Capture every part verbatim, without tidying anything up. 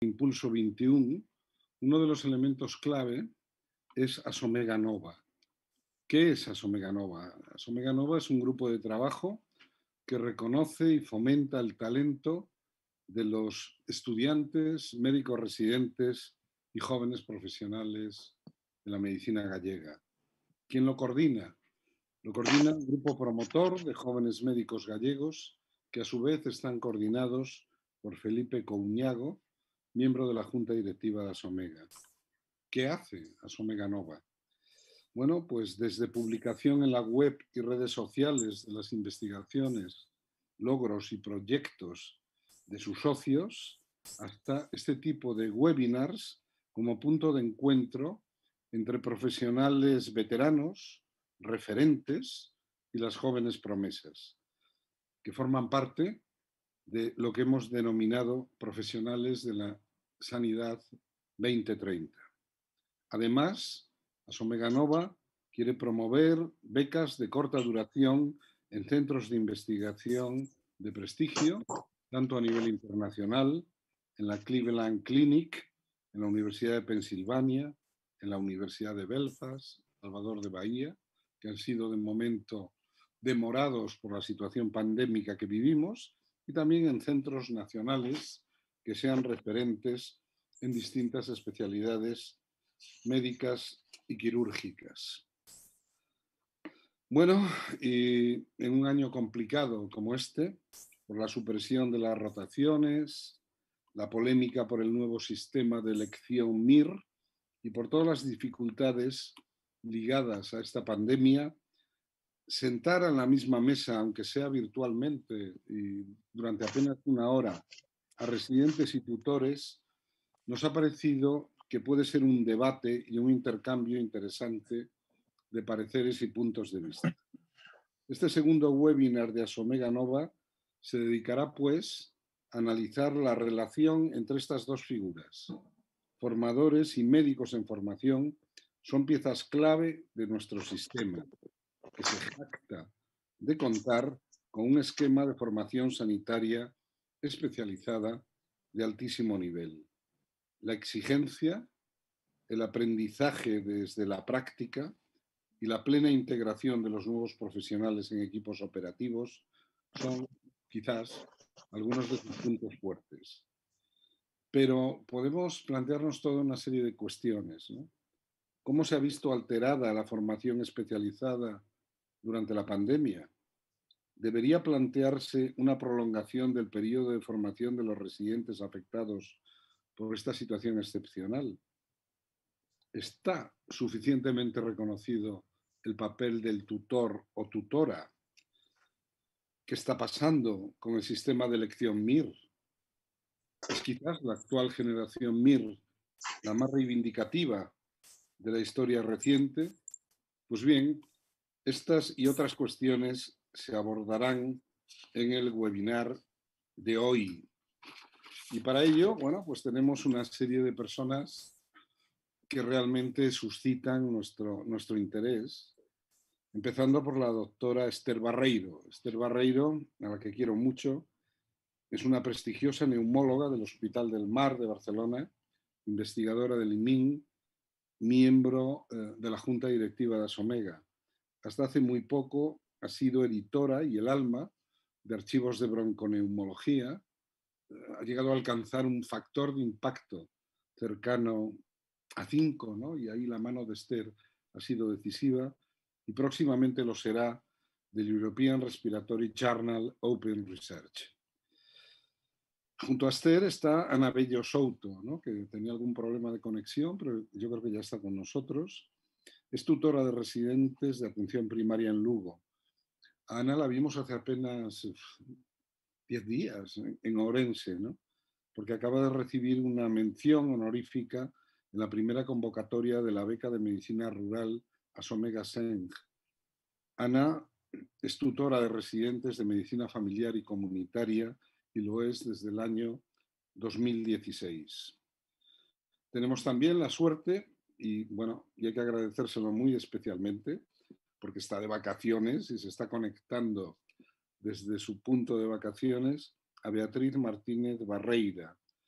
Impulso veintiuno, uno de los elementos clave es Asomega Nova. ¿Qué es Asomega Nova? Asomega Nova es un grupo de trabajo que reconoce y fomenta el talento de los estudiantes, médicos residentes y jóvenes profesionales de la medicina gallega. ¿Quién lo coordina? Lo coordina un grupo promotor de jóvenes médicos gallegos que a su vez están coordinados por Felipe Couñago, miembro de la Junta Directiva de Asomega. ¿Qué hace Asomega Nova? Bueno, pues desde publicación en la web y redes sociales de las investigaciones, logros y proyectos de sus socios, hasta este tipo de webinars como punto de encuentro entre profesionales veteranos, referentes y las jóvenes promesas, que forman parte de lo que hemos denominado profesionales de la sanidad veinte treinta. Además, Asomega Nova quiere promover becas de corta duración en centros de investigación de prestigio, tanto a nivel internacional, en la Cleveland Clinic, en la Universidad de Pensilvania, en la Universidad de Belfast, Salvador de Bahía, que han sido de momento demorados por la situación pandémica que vivimos, y también en centros nacionales que sean referentes en distintas especialidades médicas y quirúrgicas. Bueno, y en un año complicado como este, por la supresión de las rotaciones, la polémica por el nuevo sistema de elección M I R y por todas las dificultades ligadas a esta pandemia, sentar a la misma mesa, aunque sea virtualmente y durante apenas una hora, a residentes y tutores, nos ha parecido que puede ser un debate y un intercambio interesante de pareceres y puntos de vista. Este segundo webinar de Asomega Nova se dedicará, pues, a analizar la relación entre estas dos figuras. Formadores y médicos en formación son piezas clave de nuestro sistema, que se jacta de contar con un esquema de formación sanitaria especializada de altísimo nivel. La exigencia, el aprendizaje desde la práctica y la plena integración de los nuevos profesionales en equipos operativos son quizás algunos de sus puntos fuertes. Pero podemos plantearnos toda una serie de cuestiones, ¿no? ¿Cómo se ha visto alterada la formación especializada durante la pandemia? ¿Debería plantearse una prolongación del periodo de formación de los residentes afectados por esta situación excepcional? ¿Está suficientemente reconocido el papel del tutor o tutora? ¿Qué está pasando con el sistema de elección M I R? ¿Es quizás la actual generación M I R la más reivindicativa de la historia reciente? Pues bien, estas y otras cuestiones se abordarán en el webinar de hoy. Y para ello, bueno, pues tenemos una serie de personas que realmente suscitan nuestro, nuestro interés, empezando por la doctora Esther Barreiro. Esther Barreiro, a la que quiero mucho, es una prestigiosa neumóloga del Hospital del Mar de Barcelona, investigadora del I M I N, miembro eh, de la Junta Directiva de Asomega. Hasta hace muy poco ha sido editora y el alma de archivos de bronconeumología. Eh, ha llegado a alcanzar un factor de impacto cercano a cinco, ¿no? Y ahí la mano de Esther ha sido decisiva y próximamente lo será del European Respiratory Journal Open Research. Junto a Esther está Ana Bello Souto, ¿no? Que tenía algún problema de conexión, pero yo creo que ya está con nosotros. Es tutora de residentes de atención primaria en Lugo. A Ana la vimos hace apenas diez días en Ourense, ¿no? Porque acaba de recibir una mención honorífica en la primera convocatoria de la beca de medicina rural Asomega Seng. Ana es tutora de residentes de medicina familiar y comunitaria y lo es desde el año dos mil dieciséis. Tenemos también la suerte, y bueno, y hay que agradecérselo muy especialmente, porque está de vacaciones y se está conectando desde su punto de vacaciones, a Beatriz Martínez Barreira.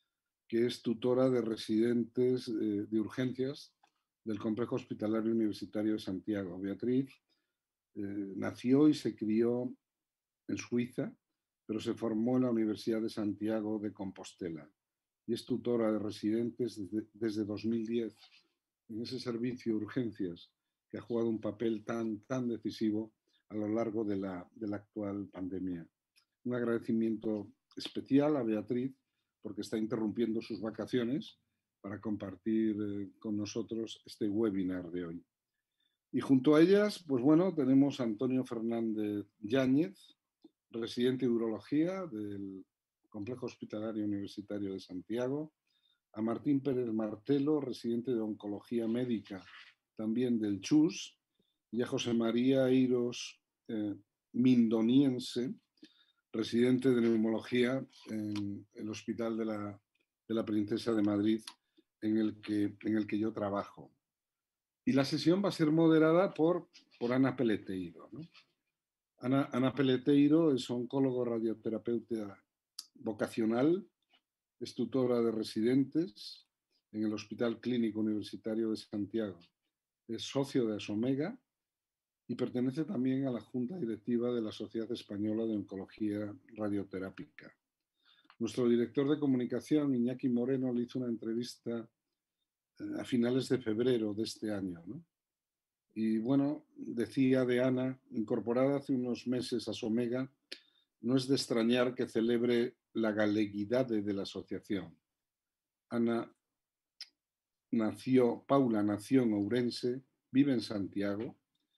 que es tutora de residentes eh, de urgencias del Complejo Hospitalario Universitario de Santiago. Beatriz eh, nació y se crió en Suiza, pero se formó en la Universidad de Santiago de Compostela y es tutora de residentes desde, desde dos mil diez en ese servicio de urgencias que ha jugado un papel tan, tan decisivo a lo largo de la, de la actual pandemia. Un agradecimiento especial a Beatriz porque está interrumpiendo sus vacaciones para compartir eh, con nosotros este webinar de hoy. Y junto a ellas, pues bueno, tenemos a Antonio Fernández Yáñez, residente de urología del Complejo Hospitalario Universitario de Santiago, a Martín Pérez Martelo, residente de oncología médica también del Chus, y a José María Eiros eh, Mindoniense, residente de neumología en el Hospital de la, de la Princesa de Madrid, en el que, en el que yo trabajo. Y la sesión va a ser moderada por, por Ana Peleteiro, ¿no? Ana, Ana Peleteiro es oncólogo radioterapeuta vocacional, es tutora de residentes en el Hospital Clínico Universitario de Santiago. Es socio de Asomega y pertenece también a la Junta Directiva de la Sociedad Española de Oncología Radioterápica. Nuestro director de comunicación, Iñaki Moreno, le hizo una entrevista a finales de febrero de este año, ¿no? Y bueno, decía de Ana, incorporada hace unos meses a Asomega, no es de extrañar que celebre la galeguidad de la asociación. Ana nació, Paula nació en Ourense, vive en Santiago,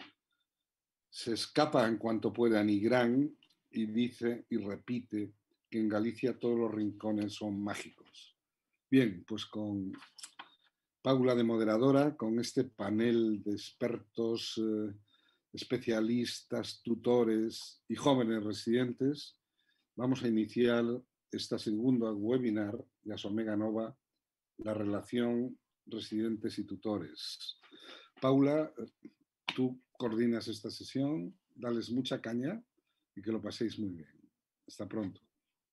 se escapa en cuanto puede a Nigrán y dice y repite que en Galicia todos los rincones son mágicos. Bien, pues con Paula de moderadora, con este panel de expertos, eh, especialistas, tutores y jóvenes residentes, vamos a iniciar esta segunda webinar de Asomega Nova, la relación residentes y tutores. Paula, tú coordinas esta sesión, dales mucha caña y que lo paséis muy bien. Hasta pronto.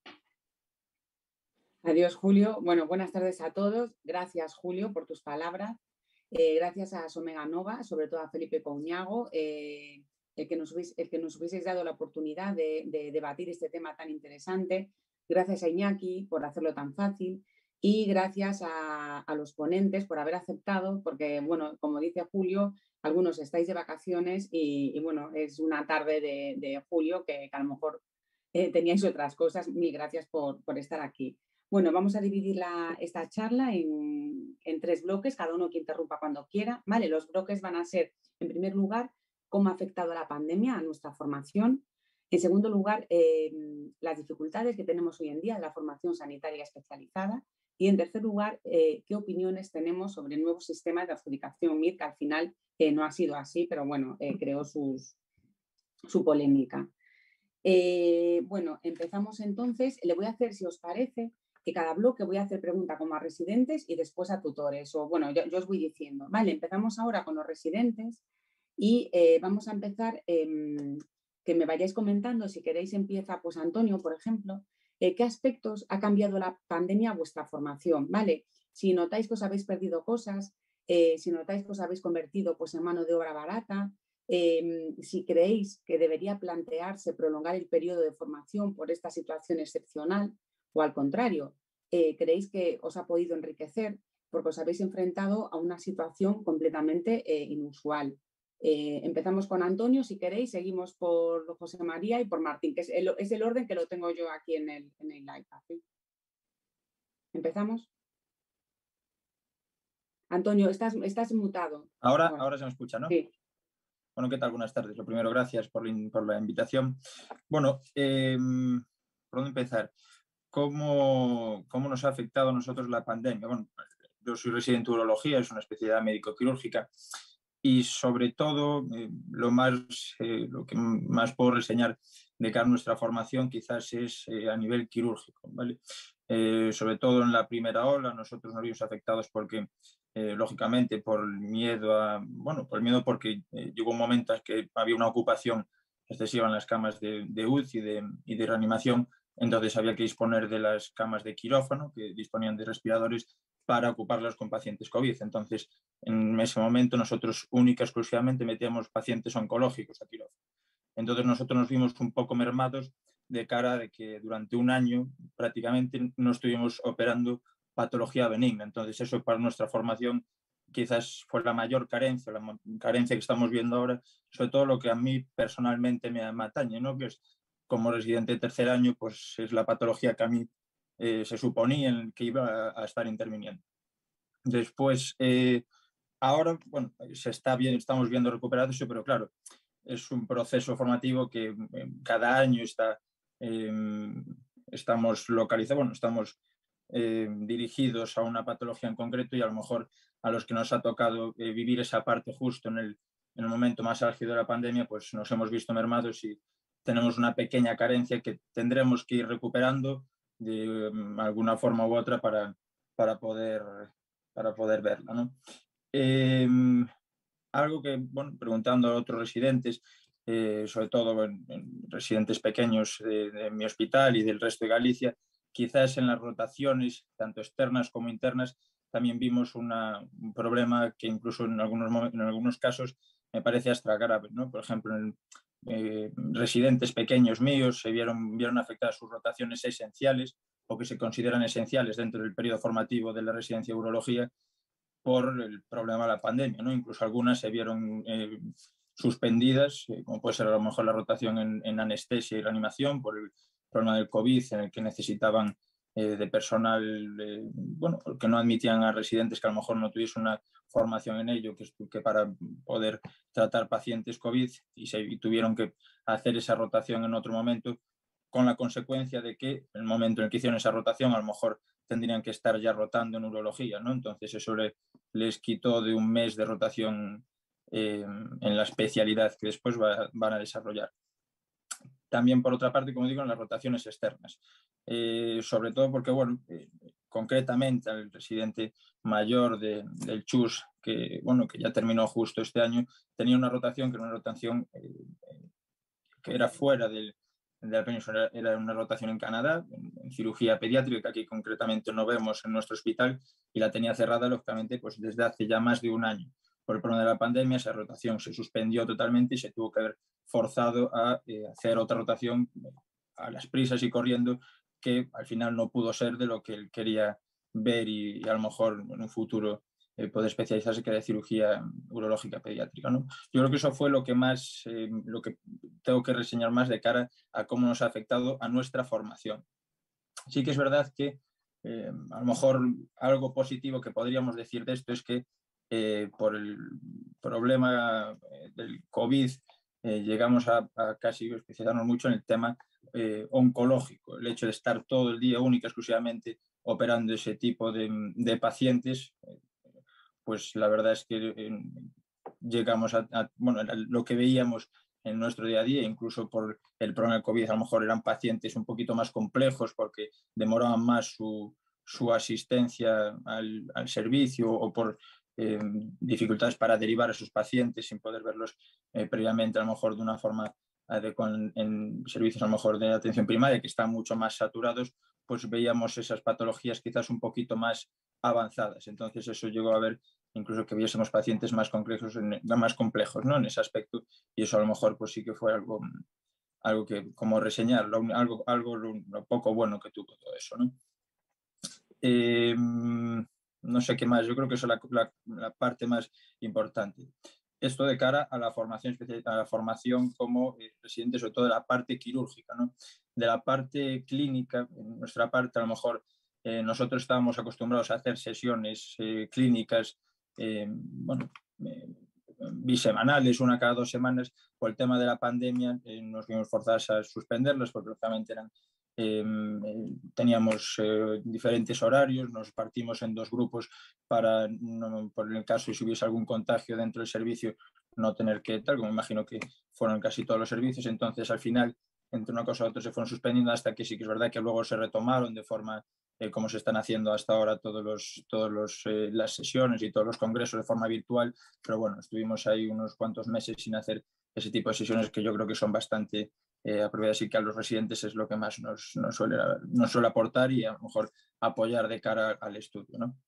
Adiós, Julio. Bueno, buenas tardes a todos. Gracias, Julio, por tus palabras. Eh, gracias a Asomega Nova, sobre todo a Felipe Couñago, eh, el, que nos hubiese, el que nos hubieseis dado la oportunidad de, de debatir este tema tan interesante. Gracias a Iñaki por hacerlo tan fácil y gracias a, a los ponentes por haber aceptado, porque, bueno, como dice Julio, algunos estáis de vacaciones y, y bueno, es una tarde de, de julio que, que a lo mejor eh, teníais otras cosas. Mil gracias por, por estar aquí. Bueno, vamos a dividir la, esta charla en, en tres bloques, cada uno que interrumpa cuando quiera. Vale, los bloques van a ser, en primer lugar, cómo ha afectado la pandemia a nuestra formación. En segundo lugar, eh, las dificultades que tenemos hoy en día de la formación sanitaria especializada. Y en tercer lugar, eh, qué opiniones tenemos sobre el nuevo sistema de adjudicación M I R, que al final eh, no ha sido así, pero bueno, eh, creó sus, su polémica. Eh, bueno, empezamos entonces. Le voy a hacer, si os parece, que cada bloque voy a hacer pregunta como a residentes y después a tutores. O bueno, yo, yo os voy diciendo. Vale, empezamos ahora con los residentes y eh, vamos a empezar, eh, que me vayáis comentando, si queréis empieza pues Antonio, por ejemplo, eh, ¿qué aspectos ha cambiado la pandemia a vuestra formación? Vale, si notáis que os habéis perdido cosas, eh, si notáis que os habéis convertido pues en mano de obra barata, eh, si creéis que debería plantearse prolongar el periodo de formación por esta situación excepcional, o al contrario, eh, creéis que os ha podido enriquecer porque os habéis enfrentado a una situación completamente eh, inusual. Eh, empezamos con Antonio, si queréis, seguimos por José María y por Martín, que es el, es el orden que lo tengo yo aquí en el, en el iPad. ¿Sí? ¿Empezamos? Antonio, estás, estás mutado. Ahora, ahora se me escucha, ¿no? Sí. Bueno, ¿qué tal? Buenas tardes. Lo primero, gracias por, por la invitación. Bueno, eh, ¿por dónde empezar? ¿Cómo, ¿Cómo nos ha afectado a nosotros la pandemia? Bueno, yo soy residente de urología, es una especialidad médico-quirúrgica y sobre todo eh, lo, más, eh, lo que más puedo reseñar de cara a nuestra formación quizás es eh, a nivel quirúrgico, ¿vale? Eh, sobre todo en la primera ola nosotros nos vimos afectados porque eh, lógicamente por el miedo a, bueno, por el miedo porque eh, llegó un momento en que había una ocupación excesiva en las camas de, de U C I y de, y de reanimación entonces había que disponer de las camas de quirófano, que disponían de respiradores, para ocuparlas con pacientes COVID. Entonces, en ese momento nosotros única exclusivamente metíamos pacientes oncológicos a quirófano. Entonces nosotros nos vimos un poco mermados de cara a que durante un año prácticamente no estuvimos operando patología benigna. Entonces eso para nuestra formación quizás fue la mayor carencia, la carencia que estamos viendo ahora, sobre todo lo que a mí personalmente me, me atañe, ¿no? Que es como residente de tercer año, pues es la patología que a mí eh, se suponía que iba a, a estar interviniendo. Después, eh, ahora, bueno, se está bien, estamos viendo recuperado eso, pero claro, es un proceso formativo que eh, cada año está, eh, estamos localizados, bueno, estamos eh, dirigidos a una patología en concreto y a lo mejor a los que nos ha tocado eh, vivir esa parte justo en el, en el momento más álgido de la pandemia, pues nos hemos visto mermados y tenemos una pequeña carencia que tendremos que ir recuperando de um, alguna forma u otra para, para, poder, para poder verla, ¿no? Eh, algo que, bueno, preguntando a otros residentes, eh, sobre todo en, en residentes pequeños de, de mi hospital y del resto de Galicia, quizás en las rotaciones, tanto externas como internas, también vimos una, un problema que incluso en algunos, en algunos casos me parece hasta grave, ¿no? Por ejemplo, en eh, residentes pequeños míos se vieron, vieron afectadas sus rotaciones esenciales o que se consideran esenciales dentro del periodo formativo de la residencia de urología por el problema de la pandemia, ¿no? Incluso algunas se vieron eh, suspendidas, eh, como puede ser a lo mejor la rotación en, en anestesia y reanimación por el problema del COVID, en el que necesitaban eh, de personal, eh, bueno, que no admitían a residentes que a lo mejor no tuviesen una formación en ello, que, que para poder tratar pacientes COVID y, se, y tuvieron que hacer esa rotación en otro momento, con la consecuencia de que en el momento en el que hicieron esa rotación a lo mejor tendrían que estar ya rotando en urología, ¿no? Entonces eso le, les quitó de un mes de rotación eh, en la especialidad que después va, van a desarrollar. También, por otra parte, como digo, en las rotaciones externas. Eh, sobre todo porque, bueno, eh, concretamente al residente mayor de, del CHUS, que, bueno, que ya terminó justo este año, tenía una rotación que era una rotación eh, que era fuera del, de la península, era una rotación en Canadá, en, en cirugía pediátrica, que aquí concretamente no vemos en nuestro hospital, y la tenía cerrada, lógicamente, pues desde hace ya más de un año. Por el problema de la pandemia, esa rotación se suspendió totalmente y se tuvo que haber forzado a eh, hacer otra rotación a las prisas y corriendo, que al final no pudo ser de lo que él quería ver y, y a lo mejor en un futuro eh, poder especializarse, que era cirugía urológica pediátrica, ¿no? Yo creo que eso fue lo que más, eh, lo que tengo que reseñar más de cara a cómo nos ha afectado a nuestra formación. Sí que es verdad que eh, a lo mejor algo positivo que podríamos decir de esto es que eh, por el problema del COVID eh, llegamos a, a casi especializarnos mucho en el tema eh, oncológico, el hecho de estar todo el día única exclusivamente operando ese tipo de, de pacientes, eh, pues la verdad es que eh, llegamos a, a, bueno, lo que veíamos en nuestro día a día, incluso por el problema del COVID, a lo mejor eran pacientes un poquito más complejos porque demoraban más su, su asistencia al, al servicio o por eh, dificultades para derivar a sus pacientes sin poder verlos eh, previamente, a lo mejor de una forma adecuada en, en servicios a lo mejor de atención primaria que están mucho más saturados, pues veíamos esas patologías quizás un poquito más avanzadas. Entonces eso llegó a ver incluso que viésemos pacientes más complejos, en, más complejos, ¿no? En ese aspecto, y eso a lo mejor pues sí que fue algo, algo que, como reseñar, lo, algo, algo lo, lo poco bueno que tuvo todo eso, ¿no? Eh, no sé qué más, yo creo que eso es la, la, la parte más importante. Esto de cara a la formación, a la formación como eh, residente, sobre todo de la parte quirúrgica, ¿no? De la parte clínica, en nuestra parte a lo mejor eh, nosotros estábamos acostumbrados a hacer sesiones eh, clínicas, eh, bueno, eh, bisemanales, una cada dos semanas. Por el tema de la pandemia eh, nos vimos forzados a suspenderlas porque lógicamente eran Eh, teníamos eh, diferentes horarios, nos partimos en dos grupos para, no, por el caso de si hubiese algún contagio dentro del servicio, no tener que tal, como imagino que fueron casi todos los servicios. Entonces al final, entre una cosa y otra, se fueron suspendiendo hasta que sí que es verdad que luego se retomaron de forma eh, como se están haciendo hasta ahora todos los, todos los, eh, las sesiones y todos los congresos de forma virtual. Pero bueno, estuvimos ahí unos cuantos meses sin hacer ese tipo de sesiones que yo creo que son bastante eh, aprovecho así que a los residentes es lo que más nos, nos, suele, nos suele aportar y a lo mejor apoyar de cara al estudio, ¿no?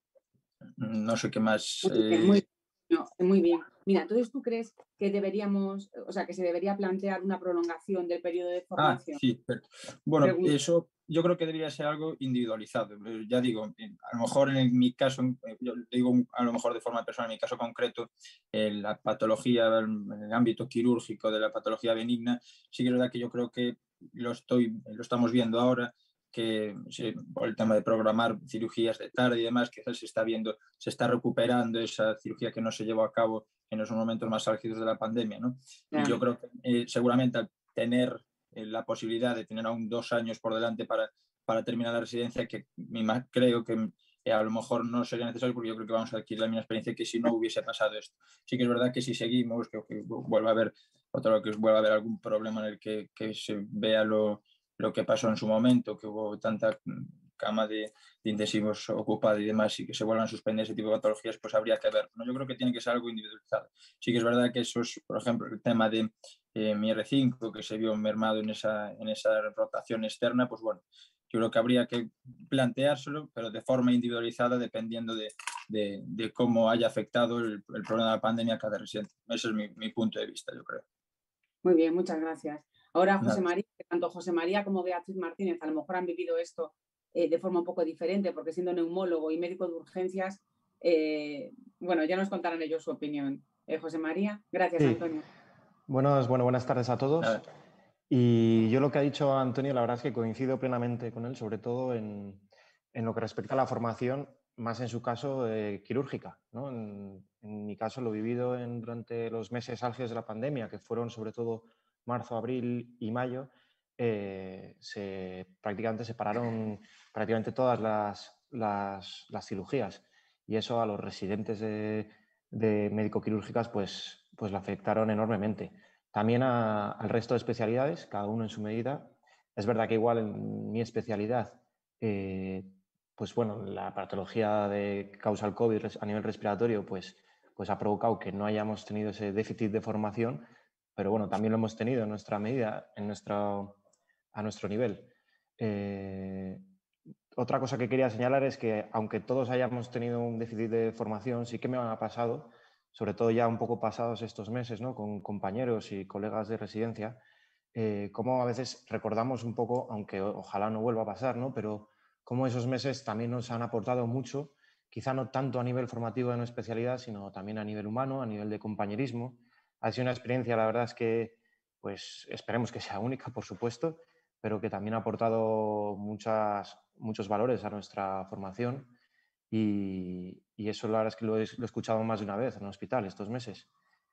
No sé qué más... Muy bien, Eh... muy, no, muy bien. Mira, entonces tú crees que deberíamos, o sea, que se debería plantear una prolongación del periodo de Ah, formación. sí, pero, bueno, Pregunta. eso yo creo que debería ser algo individualizado. Ya digo, a lo mejor en mi caso, yo digo a lo mejor de forma personal, en mi caso concreto, en la patología, en el ámbito quirúrgico de la patología benigna, sí que es verdad que yo creo que lo, estoy, lo estamos viendo ahora, que sí, por el tema de programar cirugías de tarde y demás, quizás se está viendo, se está recuperando esa cirugía que no se llevó a cabo en los momentos más álgidos de la pandemia, ¿no? Claro. Y yo creo que eh, seguramente al tener eh, la posibilidad de tener aún dos años por delante para, para terminar la residencia, que creo que eh, a lo mejor no sería necesario porque yo creo que vamos a adquirir la misma experiencia que si no hubiese pasado esto. Sí que es verdad que si seguimos, que, que vuelva a haber otro, que vuelva a haber algún problema en el que, que se vea lo, lo que pasó en su momento, que hubo tanta cama de, de intensivos ocupada y demás y que se vuelvan a suspender ese tipo de patologías, pues habría que ver. ¿No? Yo creo que tiene que ser algo individualizado. Sí que es verdad que eso es, por ejemplo, el tema de eh, mi R cinco, que se vio mermado en esa, en esa rotación externa, pues bueno, yo creo que habría que planteárselo, pero de forma individualizada, dependiendo de, de, de cómo haya afectado el, el problema de la pandemia a cada residente. Ese es mi, mi punto de vista, yo creo. Muy bien, muchas gracias. Ahora, José Nada. María, tanto José María como Beatriz Martínez a lo mejor han vivido esto eh, de forma un poco diferente, porque siendo neumólogo y médico de urgencias, eh, bueno, ya nos contarán ellos su opinión. Eh, José María, gracias, sí. Antonio. Buenas, bueno, buenas tardes a todos. Nada. Y yo lo que ha dicho Antonio, la verdad es que coincido plenamente con él, sobre todo en, en lo que respecta a la formación, más en su caso eh, quirúrgica, ¿no? En, en mi caso lo he vivido en, durante los meses álgidos de la pandemia, que fueron sobre todo marzo, abril y mayo, eh, se, prácticamente se pararon prácticamente todas las, las, las cirugías y eso a los residentes de, de médico-quirúrgicas pues, pues le afectaron enormemente. También a, al resto de especialidades, cada uno en su medida. Es verdad que igual en mi especialidad, eh, pues bueno, la patología de causa el COVID a nivel respiratorio, pues, pues ha provocado que no hayamos tenido ese déficit de formación, pero bueno, también lo hemos tenido en nuestra medida, en nuestro, a nuestro nivel. Eh, otra cosa que quería señalar es que aunque todos hayamos tenido un déficit de formación, sí que me ha pasado, sobre todo ya un poco pasados estos meses, ¿no? Con compañeros y colegas de residencia, eh, cómo a veces recordamos un poco, aunque ojalá no vuelva a pasar, ¿no? Pero cómo esos meses también nos han aportado mucho, quizá no tanto a nivel formativo de una especialidad, sino también a nivel humano, a nivel de compañerismo. Ha sido una experiencia, la verdad es que, pues esperemos que sea única, por supuesto, pero que también ha aportado muchas, muchos valores a nuestra formación y, y eso la verdad es que lo he, lo he escuchado más de una vez en el hospital estos meses.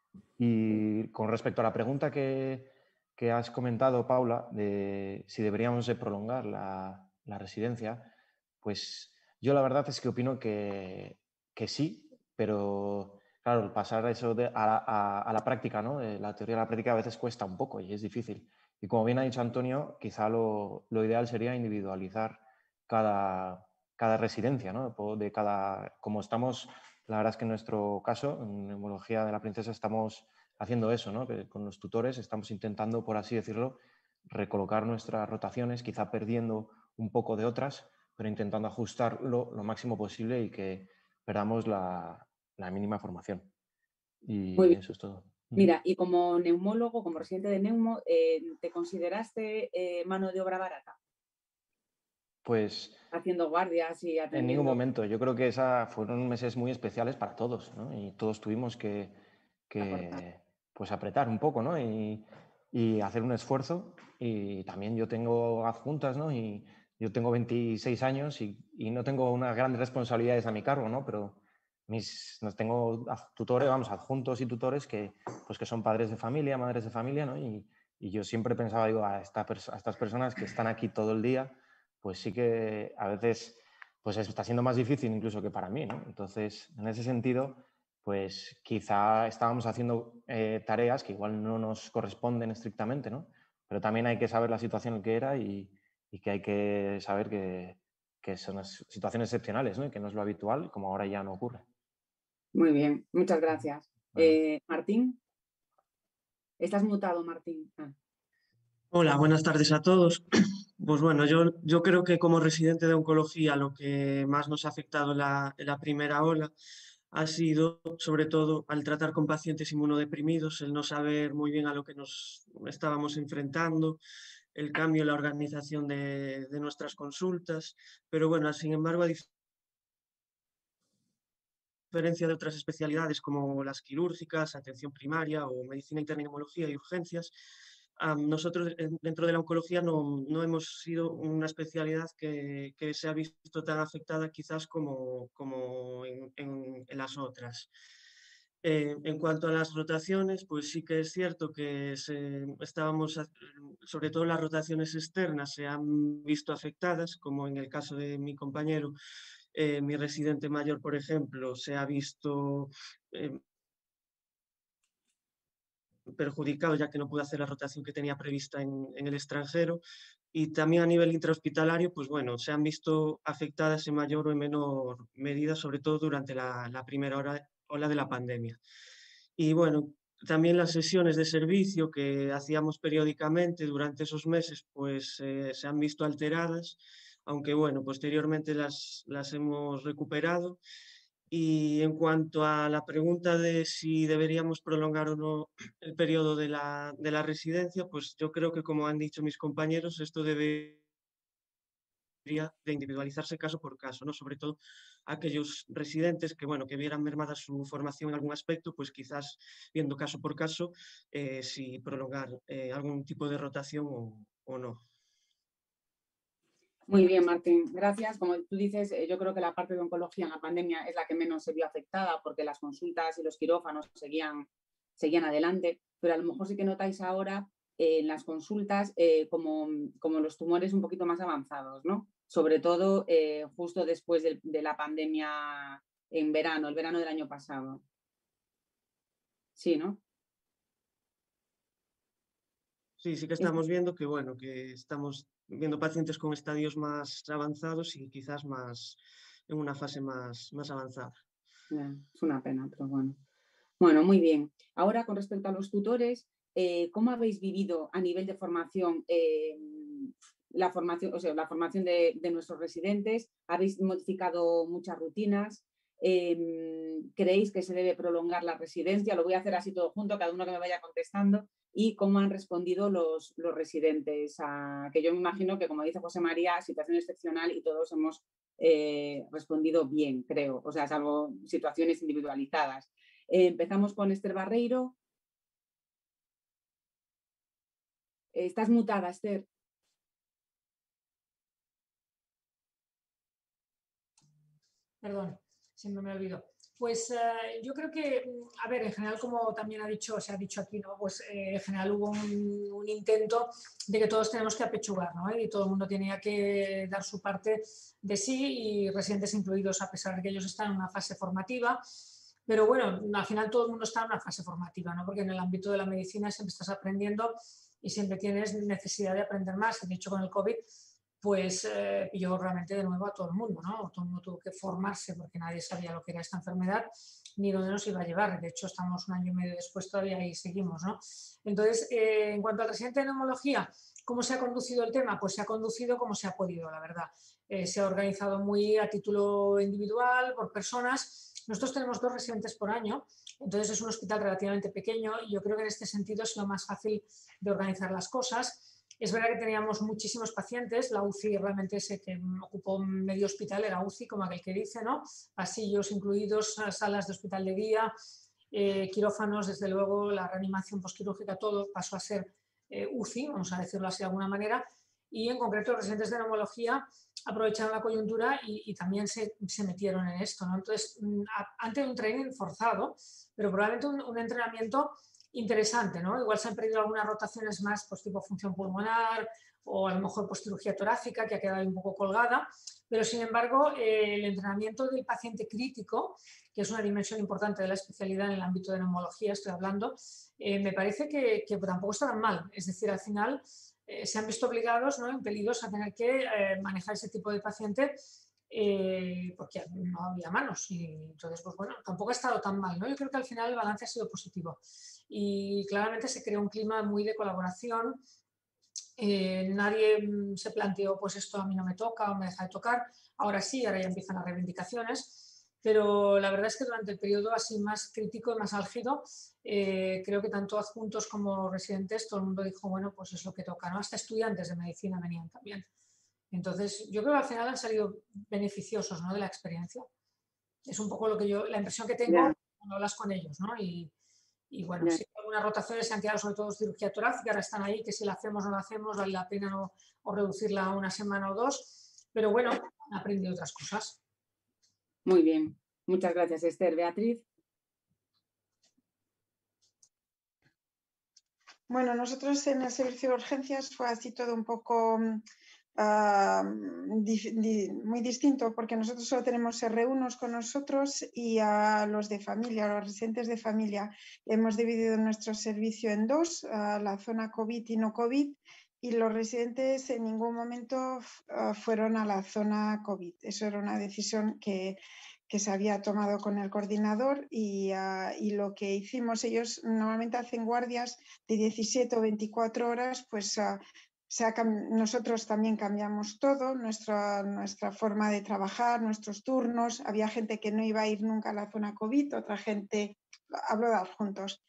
Y con respecto a la pregunta que, que has comentado, Paula, de si deberíamos de prolongar la, la residencia, pues yo la verdad es que opino que, que sí, pero claro, pasar eso de, a, a, a la práctica, ¿no? La teoría a la práctica a veces cuesta un poco y es difícil. Y como bien ha dicho Antonio, quizá lo, lo ideal sería individualizar cada, cada residencia, ¿no? De cada, como estamos, la verdad es que en nuestro caso, en Neumología de la Princesa, estamos haciendo eso, ¿no? Que con los tutores estamos intentando, por así decirlo, recolocar nuestras rotaciones, quizá perdiendo un poco de otras, pero intentando ajustarlo lo máximo posible y que perdamos la, la mínima formación. Y Muy bien. eso es todo. Mira, y como neumólogo, como residente de neumo, eh, ¿te consideraste eh, mano de obra barata? Pues haciendo guardias y atendiendo. En ningún momento. Yo creo que esa fueron meses muy especiales para todos, ¿no? Y todos tuvimos que, que pues apretar un poco, ¿no? Y, y hacer un esfuerzo. Y también yo tengo adjuntas, ¿no? Y yo tengo veintiséis años y, y no tengo unas grandes responsabilidades a mi cargo, ¿no? Pero mis, nos tengo tutores, vamos, adjuntos y tutores que, pues que son padres de familia, madres de familia, ¿no? Y, y yo siempre pensaba, digo, a, esta, a estas personas que están aquí todo el día, pues sí que a veces pues está siendo más difícil incluso que para mí, ¿no? Entonces, en ese sentido, pues quizá estábamos haciendo eh, tareas que igual no nos corresponden estrictamente, ¿no? Pero también hay que saber la situación que era y, y que hay que saber que, que son las situaciones excepcionales, ¿no? Y que no es lo habitual, como ahora ya no ocurre. Muy bien, muchas gracias. Bueno. Eh, Martín, estás mutado, Martín. Ah. Hola, buenas tardes a todos. Pues bueno, yo, yo creo que como residente de oncología lo que más nos ha afectado en la, en la primera ola ha sido, sobre todo, al tratar con pacientes inmunodeprimidos, el no saber muy bien a lo que nos estábamos enfrentando, el cambio en la organización de, de nuestras consultas, pero bueno, sin embargo, a diferencia de otras especialidades como las quirúrgicas, atención primaria o medicina interna, neumología y urgencias, um, nosotros dentro de la oncología no, no hemos sido una especialidad que, que se ha visto tan afectada quizás como, como en, en, en las otras. Eh, en cuanto a las rotaciones, pues sí que es cierto que se, estábamos, sobre todo las rotaciones externas, se han visto afectadas, como en el caso de mi compañero, eh, mi residente mayor, por ejemplo, se ha visto eh, perjudicado ya que no pudo hacer la rotación que tenía prevista en, en el extranjero. Y también a nivel intrahospitalario, pues bueno, se han visto afectadas en mayor o en menor medida, sobre todo durante la, la primera hora, ola de la pandemia. Y bueno, también las sesiones de servicio que hacíamos periódicamente durante esos meses, pues eh, se han visto alteradas, aunque bueno, posteriormente las, las hemos recuperado. Y en cuanto a la pregunta de si deberíamos prolongar o no el periodo de la, de la residencia, pues yo creo que, como han dicho mis compañeros, esto debería de individualizarse caso por caso, ¿no? Sobre todo aquellos residentes que, bueno, que vieran mermada su formación en algún aspecto, pues quizás viendo caso por caso eh, si prolongar eh, algún tipo de rotación o, o no. Muy bien, Martín, gracias. Como tú dices, eh, yo creo que la parte de oncología en la pandemia es la que menos se vio afectada porque las consultas y los quirófanos seguían, seguían adelante, pero a lo mejor sí que notáis ahora eh, en las consultas eh, como, como los tumores un poquito más avanzados, ¿no? Sobre todo eh, justo después de, de la pandemia en verano, el verano del año pasado. Sí, ¿no? Sí, sí que estamos viendo que, bueno, que estamos viendo pacientes con estadios más avanzados y quizás más en una fase más, más avanzada. Yeah, es una pena, pero bueno. Bueno, muy bien. Ahora, con respecto a los tutores, eh, ¿cómo habéis vivido a nivel de formación eh, la formación, o sea, la formación de, de nuestros residentes? ¿Habéis modificado muchas rutinas? Eh, ¿Creéis que se debe prolongar la residencia? Lo voy a hacer así todo junto, cada uno que me vaya contestando. ¿Y cómo han respondido los, los residentes? A, que yo me imagino que, como dice José María, situación excepcional y todos hemos eh, respondido bien, creo. O sea, salvo situaciones individualizadas. Eh, empezamos con Esther Barreiro. Eh, estás mutada, Esther. Perdón, siempre me olvido. Pues eh, yo creo que, a ver, en general, como también ha dicho, se ha dicho aquí, ¿no? Pues eh, en general hubo un, un intento de que todos tenemos que apechugar, ¿no? Y todo el mundo tenía que dar su parte de sí, y residentes incluidos, a pesar de que ellos están en una fase formativa. Pero bueno, al final todo el mundo está en una fase formativa, ¿no? Porque en el ámbito de la medicina siempre estás aprendiendo y siempre tienes necesidad de aprender más. De hecho, con el COVID, pues eh, pilló realmente de nuevo a todo el mundo, ¿no? Todo el mundo tuvo que formarse porque nadie sabía lo que era esta enfermedad ni dónde nos iba a llevar. De hecho, estamos un año y medio después todavía y seguimos, ¿no? Entonces, eh, en cuanto al residente de neumología, ¿cómo se ha conducido el tema? Pues se ha conducido como se ha podido, la verdad. Eh, se ha organizado muy a título individual, por personas. Nosotros tenemos dos residentes por año, entonces es un hospital relativamente pequeño y yo creo que en este sentido es lo más fácil de organizar las cosas. Es verdad que teníamos muchísimos pacientes, la U C I realmente se que ocupó medio hospital, era U C I como aquel que dice, ¿no? Pasillos incluidos, salas de hospital de día, eh, quirófanos, desde luego la reanimación posquirúrgica, todo pasó a ser eh, U C I, vamos a decirlo así de alguna manera, y en concreto los residentes de neumología aprovecharon la coyuntura y, y también se, se metieron en esto, ¿no? Entonces, ante un training forzado, pero probablemente un, un entrenamiento interesante, ¿no? Igual se han perdido algunas rotaciones más, pues tipo función pulmonar o a lo mejor pues cirugía torácica, que ha quedado un poco colgada, pero sin embargo eh, el entrenamiento del paciente crítico, que es una dimensión importante de la especialidad en el ámbito de neumología, estoy hablando, eh, me parece que, que tampoco está tan mal. Es decir, al final eh, se han visto obligados, ¿no? Impelidos a tener que eh, manejar ese tipo de paciente eh, porque no había manos y entonces, pues bueno, tampoco ha estado tan mal, ¿no? Yo creo que al final el balance ha sido positivo y claramente se creó un clima muy de colaboración Eh, nadie se planteó, pues esto a mí no me toca o me deja de tocar. Ahora sí, ahora ya empiezan las reivindicaciones, pero la verdad es que durante el periodo así más crítico y más álgido, eh, creo que tanto adjuntos como residentes, todo el mundo dijo, bueno, pues es lo que toca, ¿no? Hasta estudiantes de medicina venían también. Entonces, yo creo que al final han salido beneficiosos, ¿no?, de la experiencia. Es un poco lo que yo, la impresión que tengo Ya, cuando hablas con ellos, ¿no? Y, y bueno, ya. sí, algunas rotaciones se han quedado sobre todo cirugía torácica, ahora están ahí, que si la hacemos o no la hacemos, vale la pena o, o reducirla a una semana o dos, pero bueno, han aprendido otras cosas. Muy bien. Muchas gracias, Esther. Beatriz. Bueno, nosotros en el servicio de urgencias fue así todo un poco uh, di, di, muy distinto, porque nosotros solo tenemos R uno con nosotros y a los de familia, a los residentes de familia. Hemos dividido nuestro servicio en dos, uh, la zona COVID y no COVID, y los residentes en ningún momento uh, fueron a la zona COVID. Eso era una decisión que que se había tomado con el coordinador y, uh, y lo que hicimos, ellos normalmente hacen guardias de diecisiete o veinticuatro horas, pues uh, se ha, nosotros también cambiamos todo, nuestra, nuestra forma de trabajar, nuestros turnos. Había gente que no iba a ir nunca a la zona COVID, otra gente, hablo de adjuntos,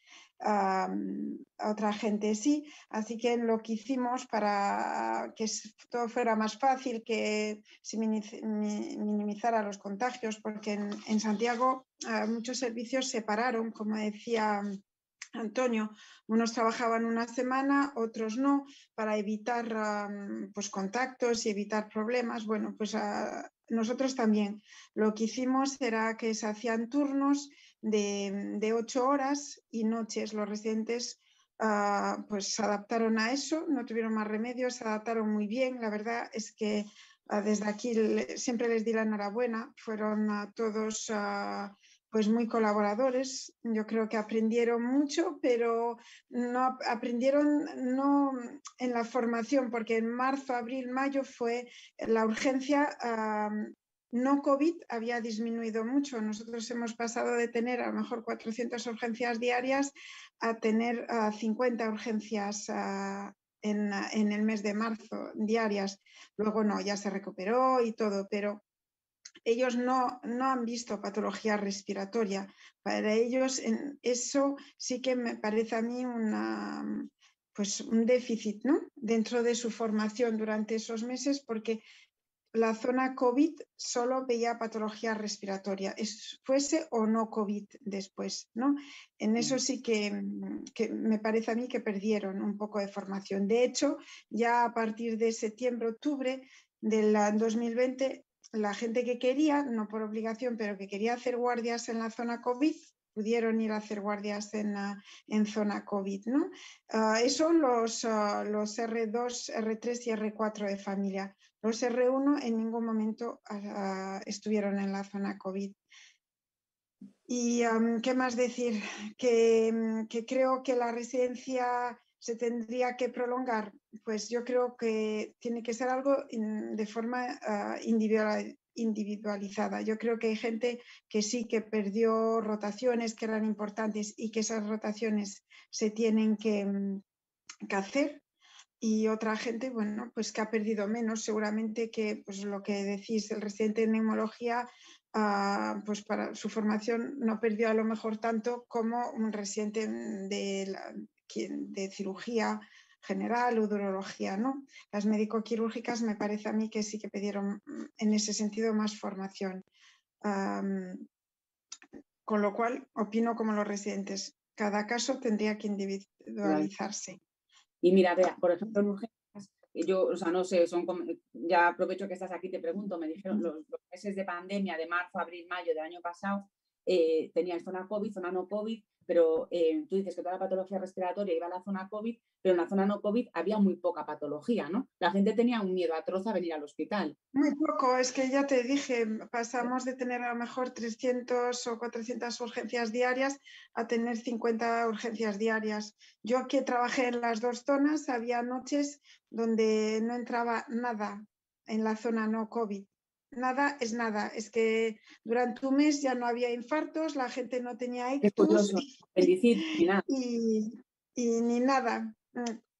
um, otra gente sí. Así que lo que hicimos para que todo fuera más fácil, que se minimizara los contagios, porque en, en Santiago uh, muchos servicios se pararon, como decía Antonio, unos trabajaban una semana, otros no, para evitar um, pues, contactos y evitar problemas. Bueno, pues uh, nosotros también. Lo que hicimos era que se hacían turnos de, de ocho horas y noches. Los residentes uh, pues se adaptaron a eso, no tuvieron más remedio, se adaptaron muy bien. La verdad es que uh, desde aquí le, siempre les di la enhorabuena. Fueron uh, todos... Uh, pues muy colaboradores. Yo creo que aprendieron mucho, pero no aprendieron no en la formación, porque en marzo, abril, mayo fue la urgencia um, no COVID había disminuido mucho. Nosotros hemos pasado de tener a lo mejor cuatrocientas urgencias diarias a tener uh, cincuenta urgencias uh, en, en el mes de marzo diarias. Luego no, ya se recuperó y todo, pero ellos no, no han visto patología respiratoria. Para ellos en eso sí que me parece a mí una, pues un déficit, ¿no?, dentro de su formación durante esos meses, porque la zona COVID solo veía patología respiratoria, es, fuese o no COVID después, ¿no? En eso sí que, que me parece a mí que perdieron un poco de formación. De hecho, ya a partir de septiembre, octubre del dos mil veinte, la gente que quería, no por obligación, pero que quería hacer guardias en la zona COVID, pudieron ir a hacer guardias en, uh, en zona COVID, ¿no? Uh, eso los, uh, los R dos, R tres y R cuatro de familia. Los R uno en ningún momento uh, estuvieron en la zona COVID. Y um, qué más decir, que, que creo que la residencia se tendría que prolongar. Pues yo creo que tiene que ser algo in, de forma uh, individual, individualizada. Yo creo que hay gente que sí que perdió rotaciones que eran importantes y que esas rotaciones se tienen que, que hacer. Y otra gente, bueno, pues que ha perdido menos, seguramente que, pues lo que decís, el residente de neumología, uh, pues para su formación no perdió a lo mejor tanto como un residente de, la, de cirugía general o de urología, ¿no? Las médico-quirúrgicas me parece a mí que sí que pidieron en ese sentido más formación. Um, con lo cual, opino como los residentes, cada caso tendría que individualizarse. Y mira, vea, por ejemplo, en urgencias, yo, o sea, no sé, son como, ya aprovecho que estás aquí, te pregunto, me dijeron los, los meses de pandemia de marzo, abril, mayo del año pasado, eh, tenías zona COVID, zona no COVID, pero eh, tú dices que toda la patología respiratoria iba a la zona COVID, pero en la zona no COVID había muy poca patología, ¿no? La gente tenía un miedo atroz a venir al hospital. Muy poco, es que ya te dije, pasamos de tener a lo mejor trescientas o cuatrocientas urgencias diarias a tener cincuenta urgencias diarias. Yo que trabajé en las dos zonas, había noches donde no entraba nada en la zona no COVID. Nada es nada, es que durante un mes ya no había infartos, la gente no tenía ictus y, y, y ni nada. Y, y ni nada.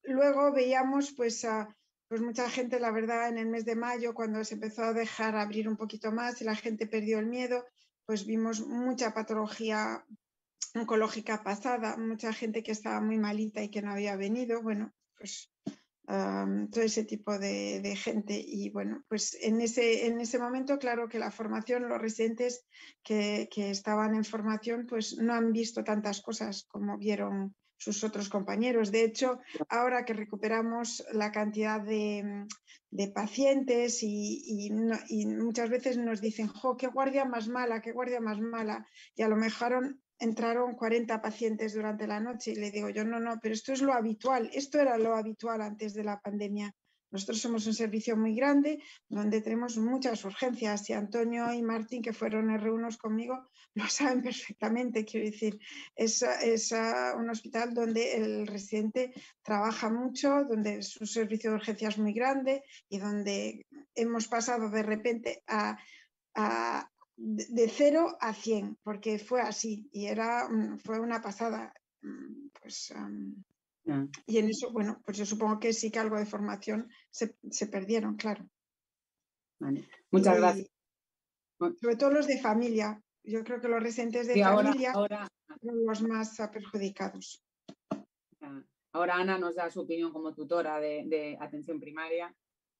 luego veíamos pues, a, pues mucha gente, la verdad, en el mes de mayo, cuando se empezó a dejar abrir un poquito más y la gente perdió el miedo, pues vimos mucha patología oncológica pasada, mucha gente que estaba muy malita y que no había venido, bueno, pues um, todo ese tipo de, de gente. Y bueno, pues en ese, en ese momento, claro que la formación, los residentes que, que estaban en formación, pues no han visto tantas cosas como vieron sus otros compañeros. De hecho, ahora que recuperamos la cantidad de, de pacientes y, y, no, y muchas veces nos dicen, jo, qué guardia más mala, qué guardia más mala, y a lo mejor entraron cuarenta pacientes durante la noche y le digo yo, no, no, pero esto es lo habitual, esto era lo habitual antes de la pandemia. Nosotros somos un servicio muy grande donde tenemos muchas urgencias y Antonio y Martín, que fueron R uno conmigo, lo saben perfectamente. Quiero decir, es, es uh, un hospital donde el residente trabaja mucho, donde es un servicio de urgencias muy grande y donde hemos pasado de repente a, a de cero a cien, porque fue así y era, fue una pasada. Pues, um, yeah. Y en eso, bueno, pues yo supongo que sí que algo de formación se, se perdieron, claro. Vale. Muchas y, gracias. Sobre todo los de familia. Yo creo que los residentes de sí, familia ahora, ahora, son los más perjudicados. Ahora Ana nos da su opinión como tutora de, de atención primaria.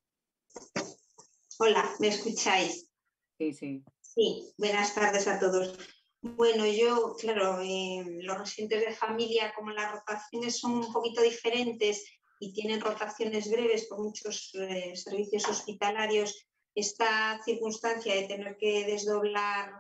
Hola, ¿me escucháis? Sí, sí. Sí, buenas tardes a todos. Bueno, yo, claro, eh, los residentes de familia, como las rotaciones son un poquito diferentes y tienen rotaciones breves por muchos eh, servicios hospitalarios, esta circunstancia de tener que desdoblar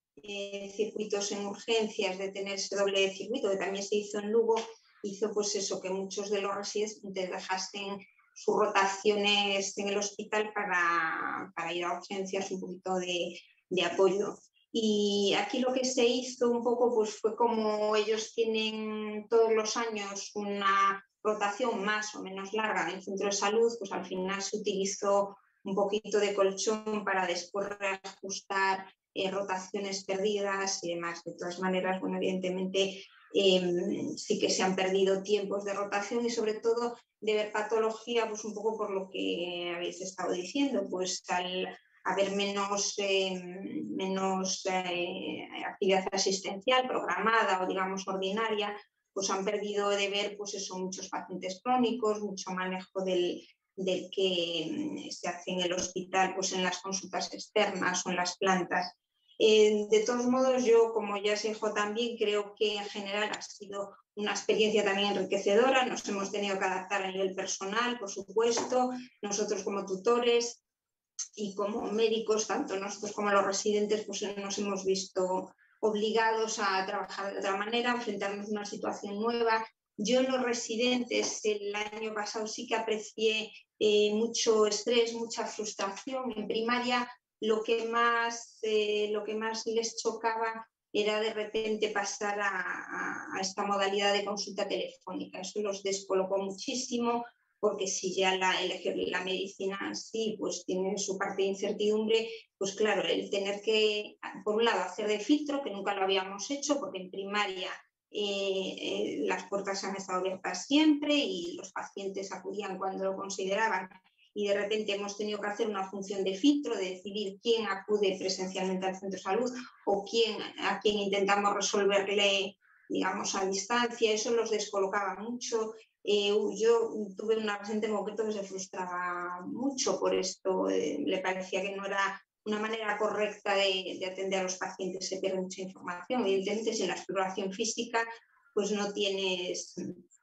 eh, circuitos en urgencias, de tener ese doble circuito que también se hizo en Lugo, hizo pues eso, que muchos de los residentes dejasen sus rotaciones en el hospital para, para ir a urgencias, un poquito de, de apoyo. Y aquí lo que se hizo un poco pues fue como ellos tienen todos los años una rotación más o menos larga en el centro de salud, pues al final se utilizó un poquito de colchón para después reajustar eh, rotaciones perdidas y demás. De todas maneras, bueno, evidentemente eh, sí que se han perdido tiempos de rotación y sobre todo de ver patología, pues un poco por lo que habéis estado diciendo, pues al haber menos, eh, menos eh, actividad asistencial programada o digamos ordinaria, pues han perdido de ver pues eso, muchos pacientes crónicos, mucho manejo del, del que se hace en el hospital, pues en las consultas externas o en las plantas. Eh, de todos modos, yo, como ya se dijo también, creo que en general ha sido una experiencia también enriquecedora. Nos hemos tenido que adaptar a nivel personal, por supuesto, nosotros como tutores y como médicos, tanto nosotros como los residentes, pues nos hemos visto obligados a trabajar de otra manera, a enfrentarnos a una situación nueva. Yo en los residentes el año pasado sí que aprecié eh, mucho estrés, mucha frustración. En primaria lo que más, eh, lo que más les chocaba era de repente pasar a, a, a esta modalidad de consulta telefónica. Eso los descolocó muchísimo, porque si ya la, la medicina en sí pues tiene su parte de incertidumbre, pues claro, el tener que, por un lado, hacer de filtro, que nunca lo habíamos hecho, porque en primaria eh, eh, las puertas han estado abiertas siempre y los pacientes acudían cuando lo consideraban, y de repente hemos tenido que hacer una función de filtro, de decidir quién acude presencialmente al centro de salud o quién, a quién intentamos resolverle, digamos, a distancia. Eso los descolocaba mucho. Eh, yo tuve una paciente en concreto que se frustraba mucho por esto, eh, le parecía que no era una manera correcta de, de atender a los pacientes, se pierde mucha información. Evidentemente, si en la exploración física pues no tienes,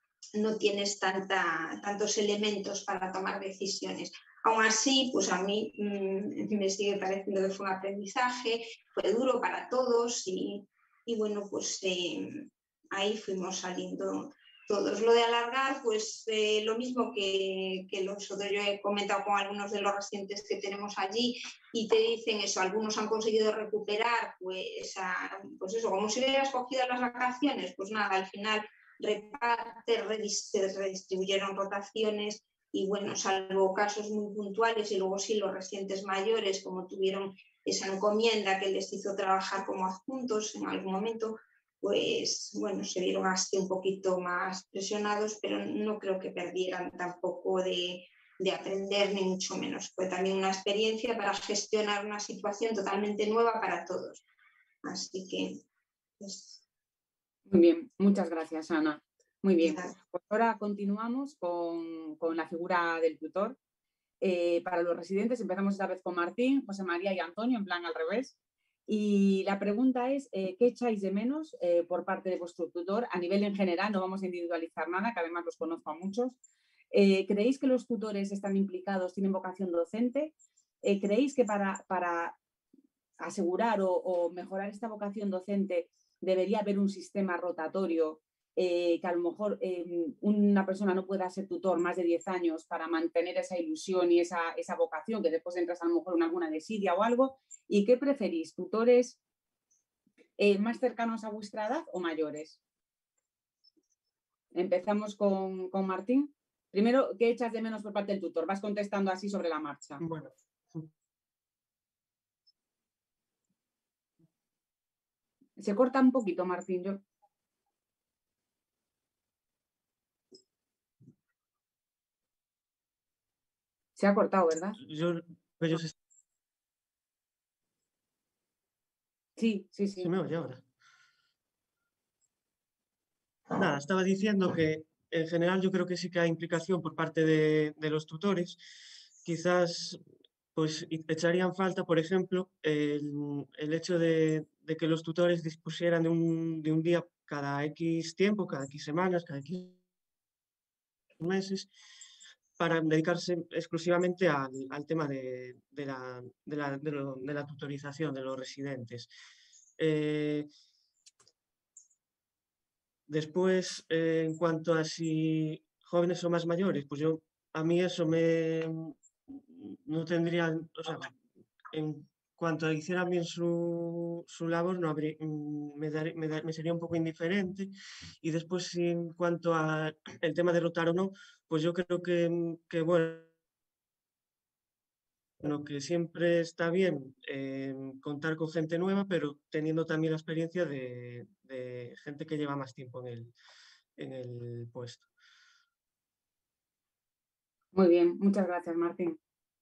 no tienes tanta, tantos elementos para tomar decisiones. Aún así, pues a mí mmm, me sigue pareciendo que fue un aprendizaje, fue duro para todos y, y bueno, pues eh, ahí fuimos saliendo todos. Lo de alargar, pues eh, lo mismo que, que los otros, yo he comentado con algunos de los residentes que tenemos allí y te dicen eso, algunos han conseguido recuperar, pues, a, pues eso, como si hubieras cogido las vacaciones, pues nada, al final reparte, redistribuyeron rotaciones y bueno, salvo casos muy puntuales y luego sí los residentes mayores, como tuvieron esa encomienda que les hizo trabajar como adjuntos en algún momento, pues bueno, se vieron así un poquito más presionados, pero no creo que perdieran tampoco de, de aprender, ni mucho menos. Fue también una experiencia para gestionar una situación totalmente nueva para todos. Así que, pues... Muy bien, muchas gracias, Ana. Muy bien, Gracias. pues ahora continuamos con, con la figura del tutor. Eh, para los residentes empezamos esta vez con Martín, José María y Antonio, en plan al revés. Y la pregunta es, eh, ¿qué echáis de menos eh, por parte de vuestro tutor? A nivel en general, no vamos a individualizar nada, que además los conozco a muchos. Eh, ¿Creéis que los tutores están implicados, tienen vocación docente? Eh, ¿Creéis que para, para asegurar o, o mejorar esta vocación docente debería haber un sistema rotatorio eh, que a lo mejor eh, una persona no pueda ser tutor más de diez años para mantener esa ilusión y esa, esa vocación, que después entras a lo mejor en alguna desidia o algo? ¿Y qué preferís? ¿Tutores eh, más cercanos a vuestra edad o mayores? Empezamos con, con Martín. Primero, ¿qué echas de menos por parte del tutor? Vas contestando así sobre la marcha. Bueno. Se corta un poquito, Martín. Yo... Se ha cortado, ¿verdad? Yo, ellos... Sí, sí, sí. ¿Se me oye ahora? Nada, estaba diciendo que en general yo creo que sí que hay implicación por parte de, de los tutores. Quizás pues echarían falta, por ejemplo, el, el hecho de, de que los tutores dispusieran de un, de un día cada X tiempo, cada X semanas, cada X meses, para dedicarse exclusivamente al, al tema de, de, la, de, la, de, lo, de la tutorización de los residentes. Eh, después, eh, en cuanto a si jóvenes o más mayores, pues yo, a mí eso me no tendría, o sea, en cuanto a hicieran bien su, su labor, no habría, me, dar, me, dar, me sería un poco indiferente. Y después, en cuanto al tema de rotar o no, pues yo creo que, que bueno, Bueno, que siempre está bien eh, contar con gente nueva, pero teniendo también la experiencia de, de gente que lleva más tiempo en el, en el puesto. Muy bien, muchas gracias, Martín.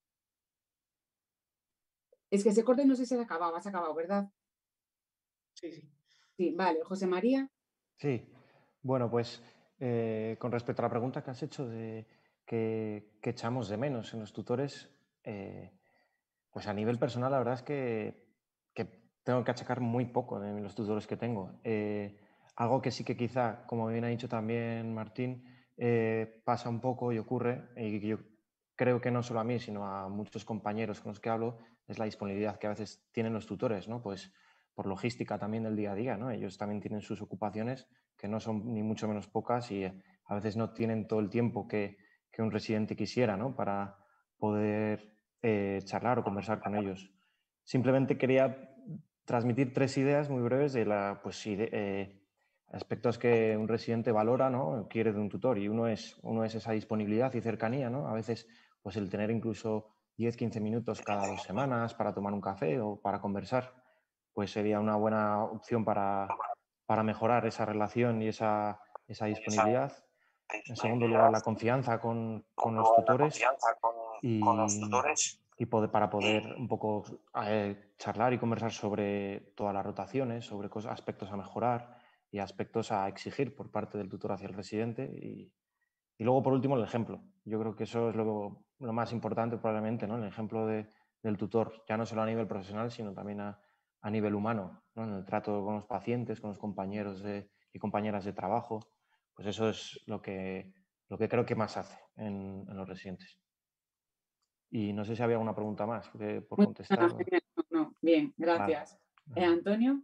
Es que se corta y no sé si se ha acabado, has acabado, ¿verdad? Sí, sí. Sí, vale. José María. Sí, bueno, pues eh, con respecto a la pregunta que has hecho de qué echamos de menos en los tutores, eh, pues a nivel personal la verdad es que, que tengo que achacar muy poco de los tutores que tengo. Eh, algo que sí que quizá, como bien ha dicho también Martín, eh, pasa un poco y ocurre, y yo creo que no solo a mí, sino a muchos compañeros con los que hablo, es la disponibilidad que a veces tienen los tutores, ¿no? Pues por logística también del día a día, ¿no? Ellos también tienen sus ocupaciones que no son ni mucho menos pocas y a veces no tienen todo el tiempo que, que un residente quisiera, ¿no? Para poder eh, charlar o conversar con ellos. Simplemente quería transmitir tres ideas muy breves de la, pues, ide eh, aspectos que un residente valora, ¿no? Quiere de un tutor, y uno es, uno es esa disponibilidad y cercanía, ¿no? A veces pues el tener incluso diez quince minutos cada dos semanas para tomar un café o para conversar, pues sería una buena opción para, para mejorar esa relación y esa, esa disponibilidad. En segundo lugar, la confianza con, con los tutores y, y poder, para poder un poco eh, charlar y conversar sobre todas las rotaciones, sobre cosas, aspectos a mejorar y aspectos a exigir por parte del tutor hacia el residente. Y, y luego, por último, el ejemplo. Yo creo que eso es lo, lo más importante probablemente, ¿no? El ejemplo de, del tutor, ya no solo a nivel profesional, sino también a, a nivel humano, ¿no? En el trato con los pacientes, con los compañeros de, y compañeras de trabajo. Pues eso es lo que, lo que creo que más hace en, en los residentes. Y no sé si había alguna pregunta más que, por contestar. No, no, no. Bien, gracias. Vale. Eh, Antonio.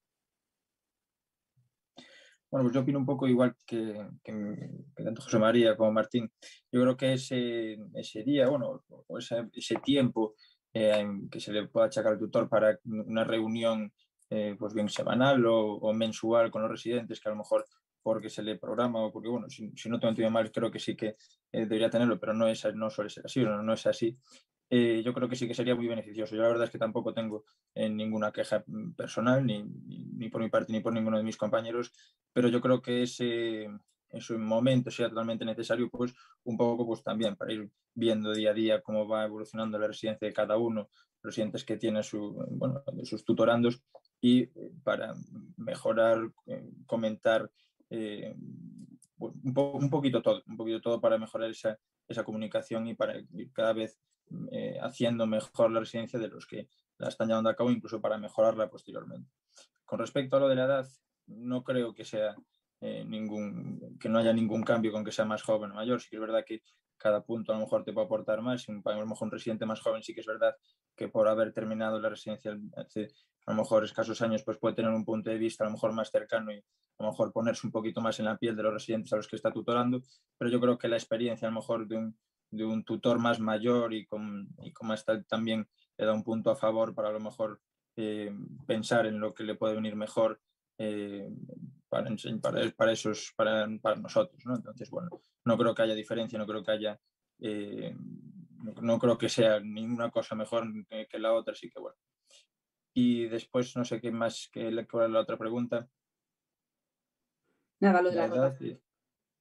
Bueno, pues yo opino un poco igual que, que, que tanto José María como Martín. Yo creo que ese, ese día, bueno, o ese, ese tiempo eh, que se le pueda achacar al tutor para una reunión eh, pues bien semanal o, o mensual con los residentes, que a lo mejor porque se le programa o porque, bueno, si, si no tengo entendido mal, creo que sí que eh, debería tenerlo, pero no, es, no suele ser así, no, no es así. eh, yo creo que sí que sería muy beneficioso. Yo la verdad es que tampoco tengo eh, ninguna queja personal, ni, ni, ni por mi parte ni por ninguno de mis compañeros, pero yo creo que ese, ese momento sea totalmente necesario, pues un poco pues también para ir viendo día a día cómo va evolucionando la residencia de cada uno, los residentes que tiene su, bueno, sus tutorandos, y para mejorar, eh, comentar eh, un, po un poquito todo, un poquito todo para mejorar esa, esa comunicación y para ir cada vez eh, haciendo mejor la residencia de los que la están llevando a cabo, incluso para mejorarla posteriormente. Con respecto a lo de la edad, no creo que sea eh, ningún, que no haya ningún cambio con que sea más joven o mayor. Sí que es verdad que cada punto a lo mejor te puede aportar más. A lo mejor un residente más joven sí que es verdad que por haber terminado la residencia hace a lo mejor escasos años, pues puede tener un punto de vista a lo mejor más cercano y a lo mejor ponerse un poquito más en la piel de los residentes a los que está tutorando, pero yo creo que la experiencia a lo mejor de un, de un tutor más mayor y con, y con más tal también le da un punto a favor para a lo mejor eh, pensar en lo que le puede venir mejor eh, para, para, para, esos, para, para nosotros, ¿no? Entonces, bueno, no creo que haya diferencia, no creo que haya eh, no, no creo que sea ninguna cosa mejor que, que la otra, así que bueno. Y después no sé qué más, que la, cuál es la otra pregunta. Nada, lo de la, la edad. rotación. Y...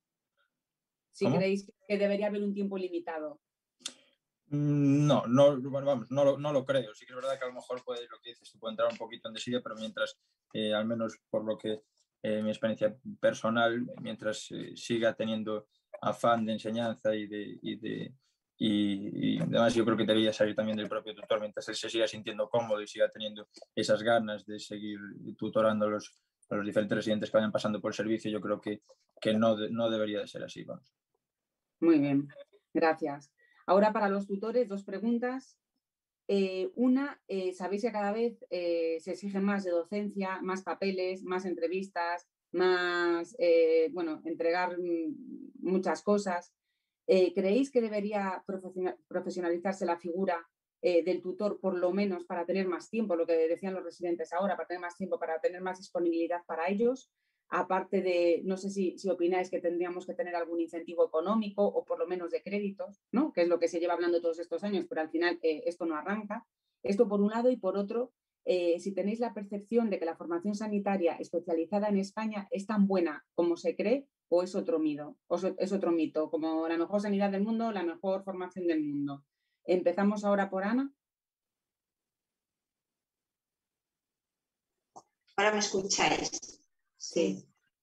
Si ¿Cómo? Creéis que debería haber un tiempo limitado. No, no, bueno, vamos, no, lo, no lo creo. Sí que es verdad que a lo mejor puede, lo que dices, puede entrar un poquito en desidia, pero mientras, eh, al menos por lo que eh, mi experiencia personal, mientras eh, siga teniendo afán de enseñanza y de, y de y, y además yo creo que debería salir también del propio tutor, mientras él se siga sintiendo cómodo y siga teniendo esas ganas de seguir tutorando a los, a los diferentes residentes que vayan pasando por el servicio, yo creo que, que no, de, no debería de ser así. Vamos. Muy bien, gracias. Ahora para los tutores, dos preguntas. Eh, una, eh, sabéis que cada vez eh, se exige más de docencia, más papeles, más entrevistas, más, eh, bueno, entregar muchas cosas. Eh, ¿Creéis que debería profesionalizarse la figura eh, del tutor, por lo menos para tener más tiempo, lo que decían los residentes ahora, para tener más tiempo, para tener más disponibilidad para ellos? Aparte de, no sé si, si opináis que tendríamos que tener algún incentivo económico o por lo menos de créditos, ¿no? Que es lo que se lleva hablando todos estos años, pero al final eh, esto no arranca. Esto por un lado, y por otro, eh, si tenéis la percepción de que la formación sanitaria especializada en España es tan buena como se cree, o es otro mito, o es otro mito, como la mejor sanidad del mundo, la mejor formación del mundo. Empezamos ahora por Ana. Ahora me escucháis. Sí.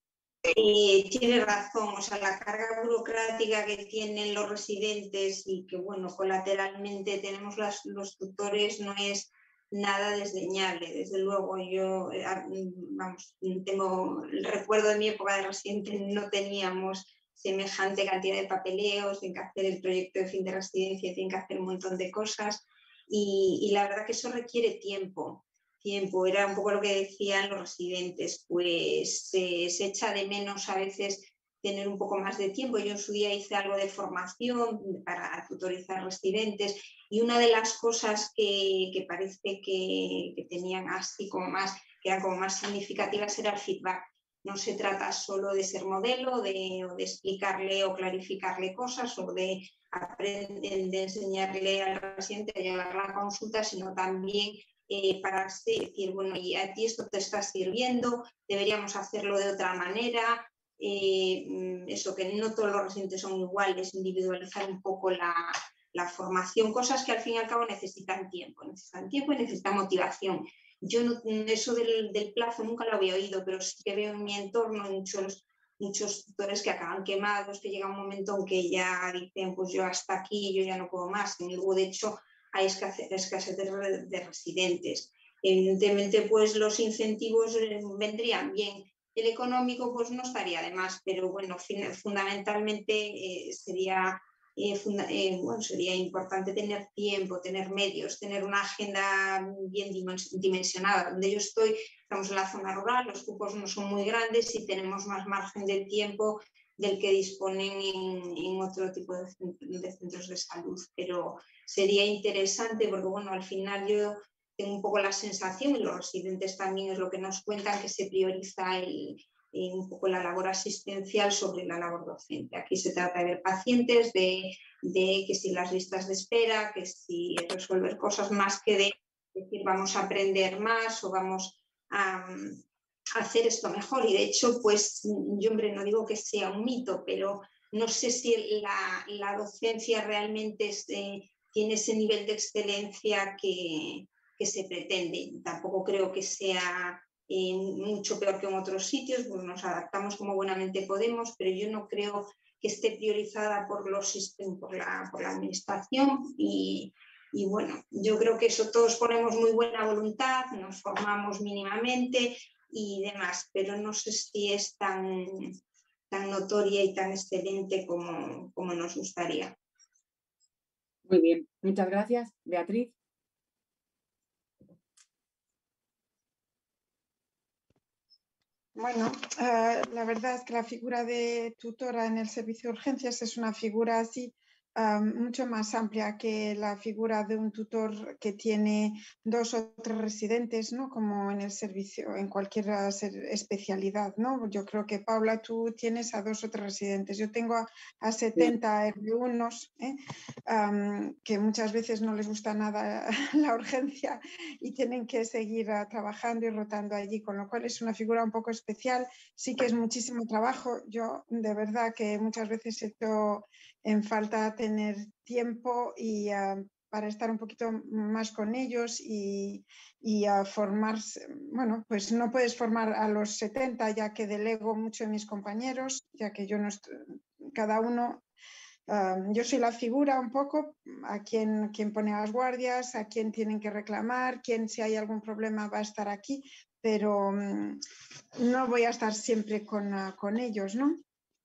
Eh, tiene razón, o sea, la carga burocrática que tienen los residentes y que, bueno, colateralmente tenemos las, los tutores no es nada desdeñable. Desde luego, yo, eh, vamos, tengo el recuerdo de mi época de residente, no teníamos semejante cantidad de papeleos, tienen que hacer el proyecto de fin de residencia, tienen que hacer un montón de cosas y, y la verdad que eso requiere tiempo. tiempo, era un poco lo que decían los residentes, pues eh, se echa de menos a veces tener un poco más de tiempo. Yo en su día hice algo de formación para tutorizar residentes y una de las cosas que, que parece que, que tenían así como más, que eran como más significativas era el feedback. No se trata solo de ser modelo, de, o de explicarle o clarificarle cosas o de, aprender, de enseñarle al residente a llevar la consulta, sino también Eh, para decir, bueno, y a ti esto te está sirviendo, deberíamos hacerlo de otra manera, eh, eso, que no todos los residentes son iguales, individualizar un poco la, la formación, cosas que al fin y al cabo necesitan tiempo, necesitan tiempo y necesitan motivación. Yo no, eso del, del plazo nunca lo había oído, pero sí que veo en mi entorno muchos, muchos tutores que acaban quemados, que llega un momento en que ya dicen, pues yo hasta aquí, yo ya no puedo más, y luego de hecho hay escasez de, de residentes. Evidentemente, pues los incentivos vendrían bien. El económico, pues no estaría de más, pero bueno, fundamentalmente eh, sería, eh, funda eh, bueno, sería importante tener tiempo, tener medios, tener una agenda bien dimensionada. Donde yo estoy, estamos en la zona rural, los cupos no son muy grandes y tenemos más margen de tiempo del que disponen en, en otro tipo de, de centros de salud, pero sería interesante porque, bueno, al final yo tengo un poco la sensación, y los residentes también es lo que nos cuentan, que se prioriza el, eh, un poco la labor asistencial sobre la labor docente. Aquí se trata de ver pacientes, de, de que si las listas de espera, que si resolver cosas más que de decir vamos a aprender más o vamos a, a hacer esto mejor. Y de hecho, pues yo hombre, no digo que sea un mito, pero no sé si la, la docencia realmente es, eh, tiene ese nivel de excelencia que, que se pretende. Tampoco creo que sea eh, mucho peor que en otros sitios, pues nos adaptamos como buenamente podemos, pero yo no creo que esté priorizada por, los, por, la, por la administración y, y bueno, yo creo que eso todos ponemos muy buena voluntad, nos formamos mínimamente y demás, pero no sé si es tan, tan notoria y tan excelente como, como nos gustaría. Muy bien, muchas gracias. Beatriz. Bueno, uh, la verdad es que la figura de tutora en el servicio de urgencias es una figura así um, mucho más amplia que la figura de un tutor que tiene dos o tres residentes, ¿no? Como en el servicio, en cualquier especialidad, ¿no? Yo creo que, Paula, tú tienes a dos o tres residentes. Yo tengo a, a setenta R unos, ¿eh? um, que muchas veces no les gusta nada la urgencia y tienen que seguir uh, trabajando y rotando allí, con lo cual es una figura un poco especial. Sí que es muchísimo trabajo. Yo de verdad que muchas veces he hecho en falta tener tiempo y uh, para estar un poquito más con ellos y, y uh, formarse. Bueno, pues no puedes formar a los setenta, ya que delego mucho en mis compañeros, ya que yo no estoy, cada uno. Um, yo soy la figura un poco, a quien, quien pone las guardias, a quien tienen que reclamar, quien si hay algún problema va a estar aquí, pero um, no voy a estar siempre con, uh, con ellos, ¿no?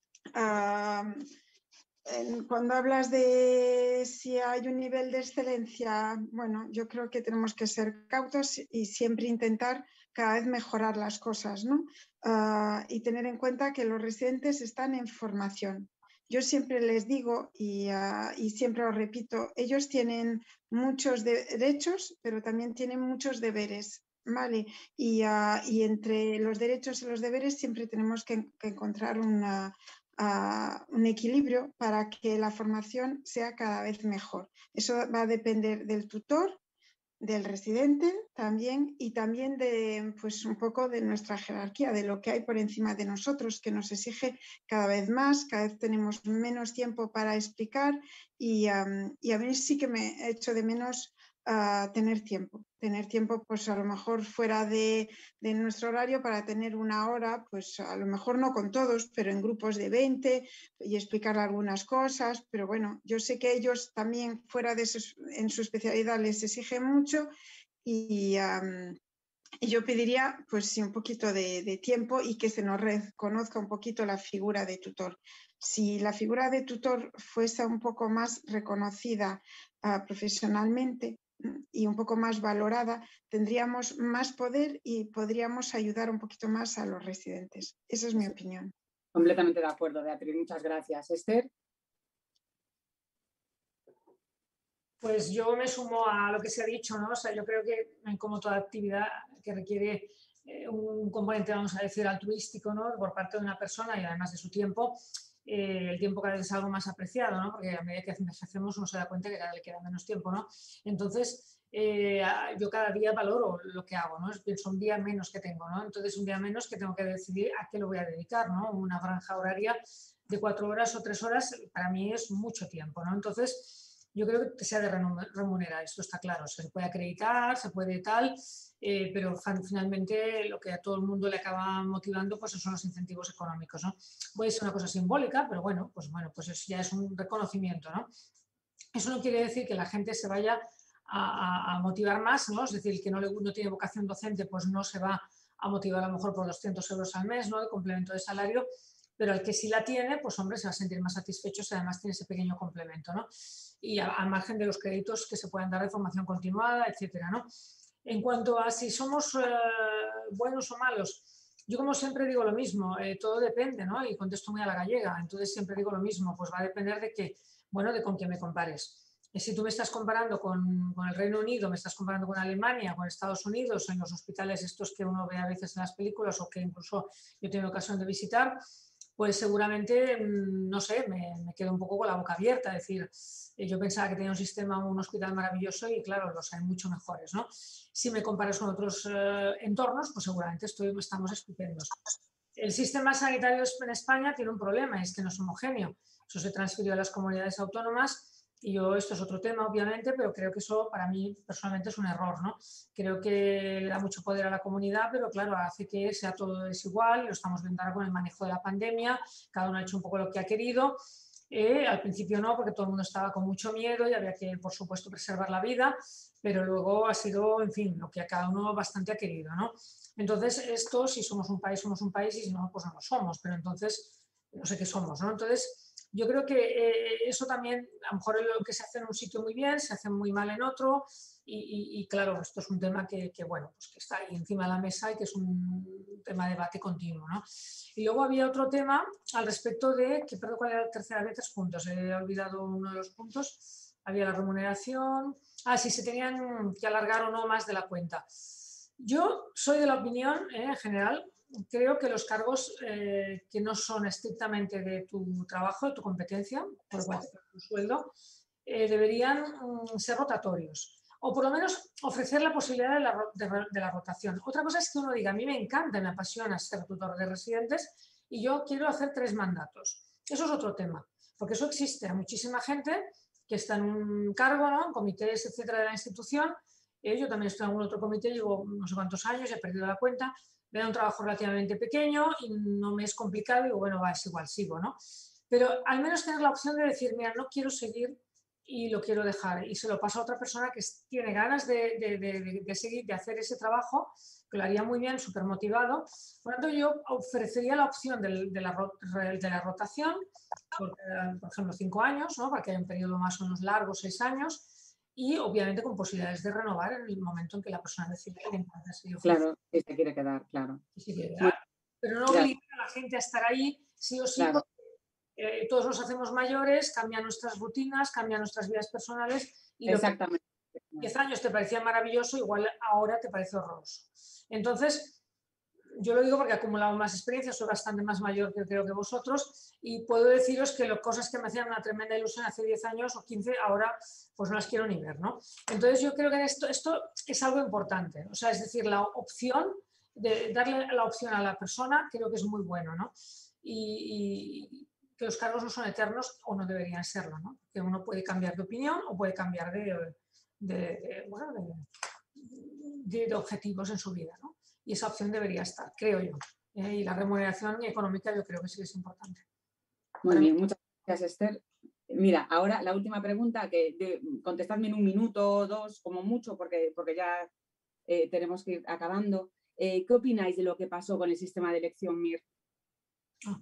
Uh, en, cuando hablas de si hay un nivel de excelencia, bueno, yo creo que tenemos que ser cautos y siempre intentar cada vez mejorar las cosas, ¿no? Uh, y tener en cuenta que los residentes están en formación. Yo siempre les digo y, uh, y siempre lo repito, ellos tienen muchos de derechos, pero también tienen muchos deberes, ¿vale? Y, uh, y entre los derechos y los deberes siempre tenemos que, que encontrar una, uh, un equilibrio para que la formación sea cada vez mejor. Eso va a depender del tutor, del residente también y también de pues un poco de nuestra jerarquía, de lo que hay por encima de nosotros, que nos exige cada vez más, cada vez tenemos menos tiempo para explicar y, um, y a mí sí que me echo de menos uh, tener tiempo, tener tiempo pues a lo mejor fuera de, de nuestro horario para tener una hora, pues a lo mejor no con todos, pero en grupos de veinte y explicar algunas cosas, pero bueno, yo sé que ellos también fuera de su, en su especialidad les exige mucho y, um, y yo pediría pues sí un poquito de, de tiempo y que se nos reconozca un poquito la figura de tutor. Si la figura de tutor fuese un poco más reconocida uh, profesionalmente y un poco más valorada, tendríamos más poder y podríamos ayudar un poquito más a los residentes. Esa es mi opinión. Completamente de acuerdo, Beatriz. Muchas gracias. Esther. Pues yo me sumo a lo que se ha dicho, ¿no? O sea, yo creo que como toda actividad que requiere eh, un componente, vamos a decir, altruístico, ¿no? Por parte de una persona y además de su tiempo, eh, el tiempo cada vez es algo más apreciado, ¿no? Porque a medida que hacemos uno se da cuenta que cada vez le queda menos tiempo, ¿no? Entonces, eh, yo cada día valoro lo que hago, ¿no? Pienso un día menos que tengo, ¿no? Entonces, un día menos que tengo que decidir a qué lo voy a dedicar, ¿no? Una franja horaria de cuatro horas o tres horas para mí es mucho tiempo, ¿no? Entonces, yo creo que sea de remunerar, esto está claro, se puede acreditar, se puede tal, eh, pero finalmente lo que a todo el mundo le acaba motivando pues son los incentivos económicos, ¿no? Puede ser una cosa simbólica, pero bueno, pues bueno, pues eso ya es un reconocimiento, ¿no? Eso no quiere decir que la gente se vaya a, a, a motivar más, ¿no? Es decir, que no, le, no tiene vocación docente, pues no se va a motivar a lo mejor por doscientos euros al mes, ¿no? De complemento de salario, pero el que sí la tiene, pues hombre, se va a sentir más satisfecho si además tiene ese pequeño complemento, ¿no? Y al margen de los créditos que se puedan dar de formación continuada, etcétera, ¿no? En cuanto a si somos eh, buenos o malos, yo como siempre digo lo mismo, eh, todo depende, ¿no? Y contesto muy a la gallega, entonces siempre digo lo mismo, pues va a depender de que, bueno, de con quién me compares. Y si tú me estás comparando con, con el Reino Unido, me estás comparando con Alemania, con Estados Unidos, en los hospitales estos que uno ve a veces en las películas o que incluso yo he tenido ocasión de visitar, pues seguramente, no sé, me, me quedo un poco con la boca abierta. Es decir, yo pensaba que tenía un sistema, un hospital maravilloso y claro, los hay mucho mejores, ¿no? Si me comparas con otros eh, entornos, pues seguramente estoy, estamos estupendos. El sistema sanitario en España tiene un problema, es que no es homogéneo. Eso se transfirió a las comunidades autónomas. Y yo, esto es otro tema, obviamente, pero creo que eso para mí personalmente es un error, ¿no? Creo que le da mucho poder a la comunidad, pero claro, hace que sea todo desigual, lo estamos viendo ahora con el manejo de la pandemia, cada uno ha hecho un poco lo que ha querido. Eh, al principio no, porque todo el mundo estaba con mucho miedo y había que, por supuesto, preservar la vida, pero luego ha sido, en fin, lo que a cada uno bastante ha querido, ¿no? Entonces, esto, si somos un país, somos un país, y si no, pues no lo somos, pero entonces, no sé qué somos, ¿no? Entonces, yo creo que eh, eso también, a lo mejor es lo que se hace en un sitio muy bien, se hace muy mal en otro y, y, y claro, esto es un tema que, que, bueno, pues que está ahí encima de la mesa y que es un tema de debate continuo, ¿no? Y luego había otro tema al respecto de, que perdón, ¿cuál era la tercera vez? Tres puntos, he olvidado uno de los puntos, había la remuneración, ah, si se tenían que alargar o no más de la cuenta. Yo soy de la opinión, eh, en general, creo que los cargos eh, que no son estrictamente de tu trabajo, de tu competencia, por lo cual te pagan tu sueldo, eh, deberían mm, ser rotatorios. O por lo menos ofrecer la posibilidad de la, de, de la rotación. Otra cosa es que uno diga, a mí me encanta, me apasiona ser tutor de residentes y yo quiero hacer tres mandatos. Eso es otro tema, porque eso existe a muchísima gente que está en un cargo, ¿no? En comités, etcétera, de la institución. Eh, yo también estoy en algún otro comité, llevo no sé cuántos años, he perdido la cuenta. Me da un trabajo relativamente pequeño y no me es complicado y digo, bueno, va, es igual, sigo, ¿no? Pero al menos tener la opción de decir, mira, no quiero seguir y lo quiero dejar. Y se lo paso a otra persona que tiene ganas de, de, de, de seguir, de hacer ese trabajo, que lo haría muy bien, súper motivado. Por lo tanto, yo ofrecería la opción de, de, la, de la rotación, por, por ejemplo, cinco años, ¿no? Para que haya un periodo más o menos largo, seis años, y obviamente con posibilidades de renovar en el momento en que la persona decide que le encanta seguir. Claro, si se quiere quedar, claro. Si se quiere quedar. Pero no obligar a la gente a estar ahí sí o sí, claro. Porque eh, todos nos hacemos mayores, cambian nuestras rutinas, cambian nuestras vidas personales. Y exactamente. diez años te parecía maravilloso, igual ahora te parece horroroso. Entonces, yo lo digo porque he acumulado más experiencia, soy bastante más mayor que creo que vosotros y puedo deciros que las cosas que me hacían una tremenda ilusión hace diez años o quince, ahora pues no las quiero ni ver, ¿no? Entonces yo creo que esto, esto es algo importante, o sea, es decir, la opción, de darle la opción a la persona creo que es muy bueno, ¿no? Y, y que los cargos no son eternos o no deberían serlo, ¿no? Que uno puede cambiar de opinión o puede cambiar de, de, de, bueno, de, de, de objetivos en su vida, ¿no? Y esa opción debería estar, creo yo. Eh, y la remuneración económica yo creo que sí es importante. Muy bien, muchas gracias, Esther. Mira, ahora la última pregunta, que de, contestadme en un minuto o dos, como mucho, porque, porque ya eh, tenemos que ir acabando. Eh, ¿Qué opináis de lo que pasó con el sistema de elección M I R? Ah.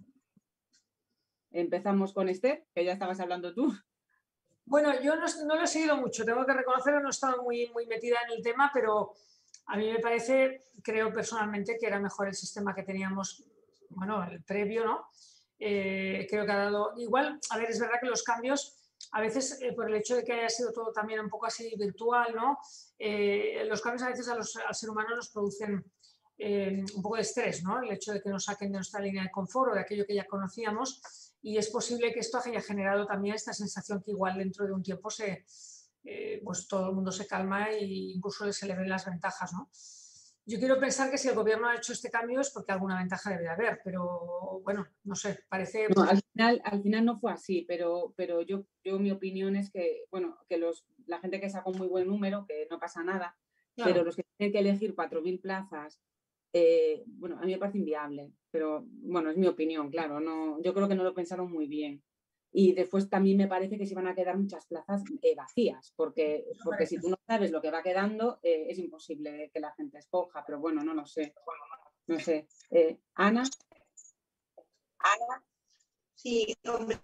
Empezamos con Esther, que ya estabas hablando tú. Bueno, yo no, no lo he seguido mucho, tengo que reconocerlo, no he estado muy, muy metida en el tema, pero a mí me parece, creo personalmente, que era mejor el sistema que teníamos, bueno, el previo, ¿no? Eh, creo que ha dado, igual, a ver, es verdad que los cambios, a veces eh, por el hecho de que haya sido todo también un poco así virtual, ¿no? Eh, los cambios a veces a los, al ser humano nos producen eh, un poco de estrés, ¿no? El hecho de que nos saquen de nuestra línea de confort o de aquello que ya conocíamos y es posible que esto haya generado también esta sensación que igual dentro de un tiempo se... Eh, pues todo el mundo se calma e incluso se le ven las ventajas, ¿no? Yo quiero pensar que si el gobierno ha hecho este cambio es porque alguna ventaja debe haber, pero bueno, no sé, parece... No, al, final, al final no fue así, pero, pero yo, yo mi opinión es que, bueno, que los, la gente que sacó un muy buen número, que no pasa nada, claro. Pero los que tienen que elegir cuatro mil plazas, eh, bueno, a mí me parece inviable, pero bueno, es mi opinión, claro, no, yo creo que no lo pensaron muy bien. Y después también me parece que se van a quedar muchas plazas eh, vacías, porque, porque si tú no sabes lo que va quedando, eh, es imposible que la gente escoja, pero bueno, no lo sé. No sé. Eh, ¿Ana? Ana. Sí, hombre,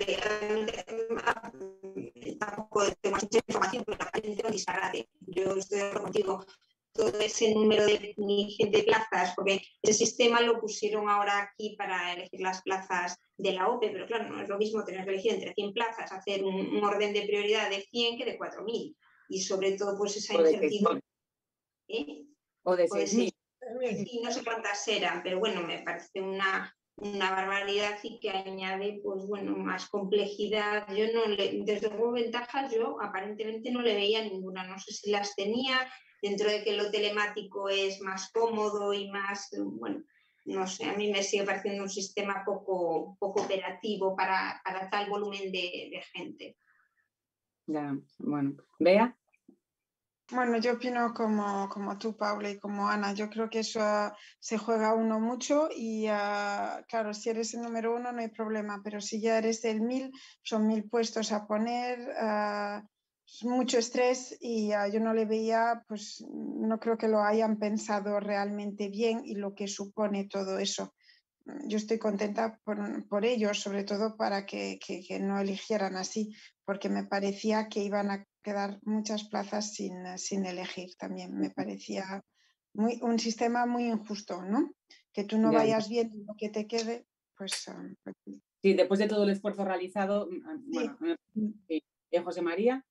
tampoco tengo mucha información, pero la gente no disparate. Yo estoy de acuerdo contigo. todo ese número de, de plazas, porque ese sistema lo pusieron ahora aquí para elegir las plazas de la O P E, pero claro, no es lo mismo tener que elegir entre cien plazas, hacer un, un orden de prioridad de cien que de cuatro mil, y sobre todo pues esa incertidumbre. ¿Eh? O de O de seis mil. Sí, no sé cuántas eran, pero bueno, me parece una, una barbaridad y que añade, pues bueno, más complejidad. Yo no le, desde luego ventajas yo aparentemente no le veía ninguna, no sé si las tenía, dentro de que lo telemático es más cómodo y más, bueno, no sé, a mí me sigue pareciendo un sistema poco, poco operativo para, para tal volumen de, de gente. Ya, bueno. ¿Bea? Bueno, yo opino como, como tú, Paula, y como Ana. Yo creo que eso uh, se juega uno mucho y, uh, claro, si eres el número uno no hay problema, pero si ya eres el mil, son mil puestos a poner, uh, mucho estrés y uh, yo no le veía, pues no creo que lo hayan pensado realmente bien y lo que supone todo eso. Yo estoy contenta por, por ellos, sobre todo para que, que, que no eligieran así, porque me parecía que iban a quedar muchas plazas sin, sin elegir también. Me parecía muy, un sistema muy injusto, ¿no? Que tú no Ya, vayas viendo lo que te quede, pues... Um, pues sí, después de todo el esfuerzo realizado, bueno, sí. sí. ¿Eh, José María?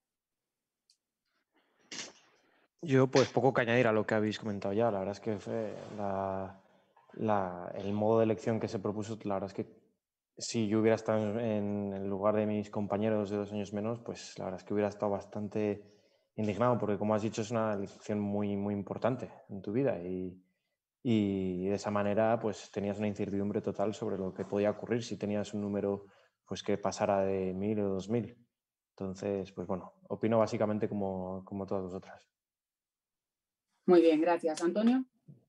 Yo pues poco que añadir a lo que habéis comentado ya. La verdad es que fue la, la, el modo de elección que se propuso, la verdad es que si yo hubiera estado en el lugar de mis compañeros de dos años menos, pues la verdad es que hubiera estado bastante indignado, porque como has dicho es una elección muy, muy importante en tu vida y, y de esa manera pues tenías una incertidumbre total sobre lo que podía ocurrir si tenías un número pues que pasara de mil o dos mil. Entonces, pues bueno, opino básicamente como, como todas vosotras. Muy bien, gracias. ¿Antonio?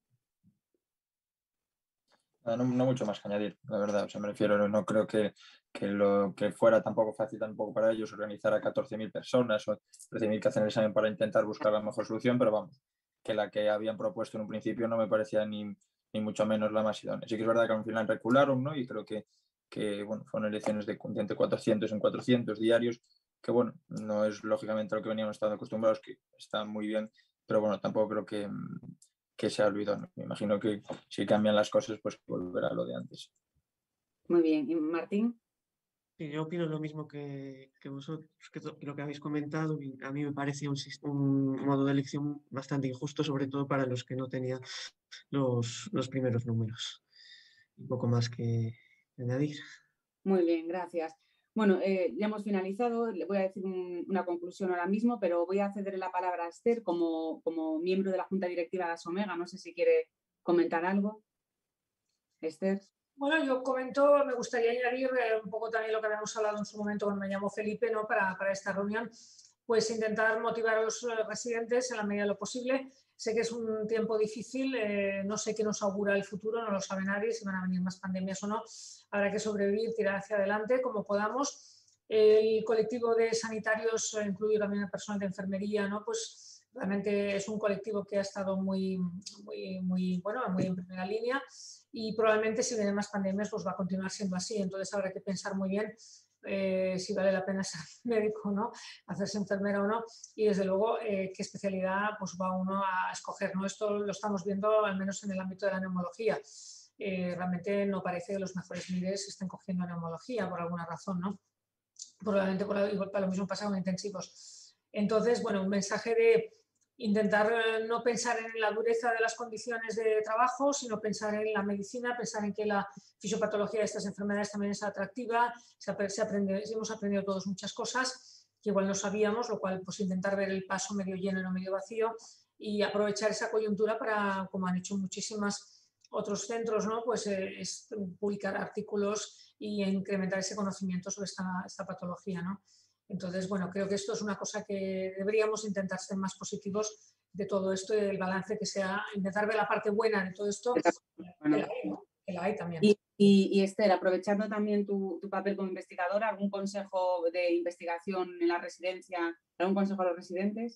No, no mucho más que añadir, la verdad. O sea, me refiero, no creo que, que lo que fuera tampoco fácil tampoco para ellos organizar a catorce mil personas o trece mil que hacen el examen para intentar buscar la mejor solución, pero vamos, que la que habían propuesto en un principio no me parecía ni, ni mucho menos la más idónea. Sí que es verdad que al final recularon, ¿no? Y creo que, que bueno, fueron elecciones de, de entre cuatrocientos en cuatrocientos diarios, que bueno, no es lógicamente lo que veníamos estando acostumbrados, que está muy bien, pero bueno, tampoco creo que que se ha olvidado. Me imagino que si cambian las cosas, pues volverá a lo de antes. Muy bien. ¿Y Martín? Sí, yo opino lo mismo que, que vosotros, que lo que habéis comentado. A mí me parece un, un modo de elección bastante injusto, sobre todo para los que no tenían los, los primeros números. Un poco más que añadir. Muy bien, gracias. Bueno, eh, ya hemos finalizado. Le voy a decir un, una conclusión ahora mismo, pero voy a ceder la palabra a Esther como, como miembro de la Junta Directiva de Asomega. No sé si quiere comentar algo. Esther. Bueno, yo comento, me gustaría añadir eh, un poco también lo que habíamos hablado en su momento cuando me llamó Felipe, ¿no? para, para esta reunión, pues intentar motivar a los residentes en la medida de lo posible. Sé que es un tiempo difícil, eh, no sé qué nos augura el futuro, no lo sabe nadie, si van a venir más pandemias o no. Habrá que sobrevivir, tirar hacia adelante como podamos. El colectivo de sanitarios, incluido también el personal de enfermería, ¿no? Pues realmente es un colectivo que ha estado muy, muy, muy, bueno, muy en primera línea. Y probablemente si vienen más pandemias pues va a continuar siendo así, entonces habrá que pensar muy bien eh, si vale la pena ser médico o no, hacerse enfermera o no, y desde luego eh, qué especialidad pues va uno a escoger, ¿no? Esto lo estamos viendo al menos en el ámbito de la neumología. Eh, realmente no parece que los mejores líderes estén cogiendo neumología por alguna razón, ¿no? Probablemente por, igual para lo mismo pasa con intensivos. Entonces, bueno, un mensaje de intentar no pensar en la dureza de las condiciones de trabajo, sino pensar en la medicina, pensar en que la fisiopatología de estas enfermedades también es atractiva. Se, se aprende, hemos aprendido todos muchas cosas que igual no sabíamos, lo cual pues intentar ver el vaso medio lleno y no medio vacío y aprovechar esa coyuntura para, como han hecho muchísimos otros centros, ¿no? Pues eh, es publicar artículos y incrementar ese conocimiento sobre esta, esta patología, ¿no? Entonces, bueno, creo que esto es una cosa que deberíamos intentar ser más positivos de todo esto y del balance que sea, intentar ver la parte buena de todo esto, bueno, que, la hay, ¿no? Que la hay también. Y, y, y Esther, aprovechando también tu, tu papel como investigadora, ¿algún consejo de investigación en la residencia, algún consejo a los residentes?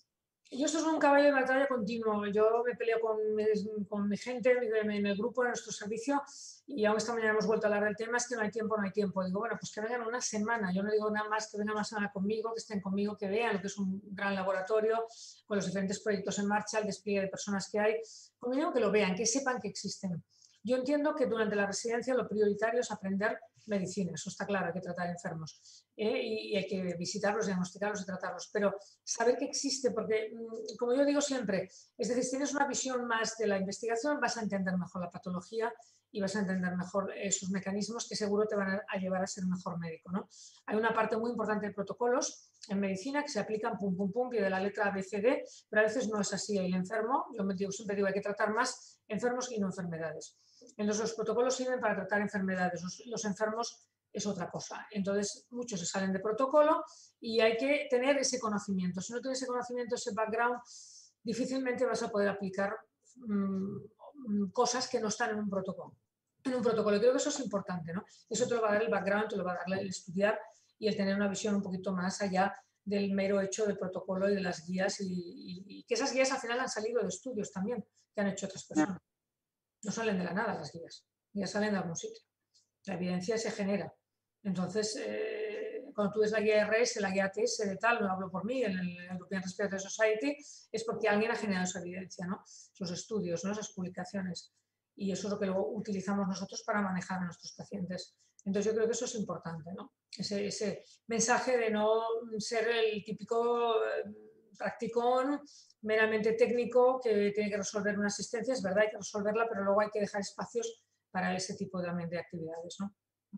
Yo esto es un caballo de batalla continuo. Yo me peleo con, con mi gente en el grupo, en nuestro servicio, y aún esta mañana hemos vuelto a hablar del tema, es que no hay tiempo, no hay tiempo. Digo, bueno, pues que vengan una semana. Yo no digo nada más que vengan una semana conmigo, que estén conmigo, que vean lo que es un gran laboratorio, con los diferentes proyectos en marcha, el despliegue de personas que hay. Conmigo que lo vean, que sepan que existen. Yo entiendo que durante la residencia lo prioritario es aprender medicina, eso está claro, hay que tratar enfermos ¿eh? y, y hay que visitarlos, diagnosticarlos y tratarlos, pero saber que existe, porque como yo digo siempre, es decir, si tienes una visión más de la investigación, vas a entender mejor la patología y vas a entender mejor esos mecanismos que seguro te van a, a llevar a ser un mejor médico, ¿no? Hay una parte muy importante de protocolos en medicina que se aplican pum, pum, pum, pie de la letra A, B, C, D, pero a veces no es así. El enfermo, yo me digo, siempre digo, hay que tratar más enfermos y no enfermedades. Entonces, los protocolos sirven para tratar enfermedades, los, los enfermos es otra cosa. Entonces, muchos se salen de protocolo y hay que tener ese conocimiento. Si no tienes ese conocimiento, ese background, difícilmente vas a poder aplicar mmm, cosas que no están en un protocolo. En un protocolo. Y creo que eso es importante, ¿no? Eso te lo va a dar el background, te lo va a dar el estudiar y el tener una visión un poquito más allá del mero hecho del protocolo y de las guías y, y, y que esas guías al final han salido de estudios también que han hecho otras personas. No salen de la nada las guías, ya salen de algún sitio. La evidencia se genera. Entonces, eh, cuando tú ves la guía R S, la guía T S de tal, no hablo por mí, en el European Respiratory Society, es porque alguien ha generado esa evidencia, ¿no? Esos estudios, ¿no? Esas publicaciones. Y eso es lo que luego utilizamos nosotros para manejar a nuestros pacientes. Entonces, yo creo que eso es importante, ¿no? Ese, ese mensaje de no ser el típico practicón meramente técnico que tiene que resolver una asistencia, es verdad, hay que resolverla, pero luego hay que dejar espacios para ese tipo de, de actividades, ¿no?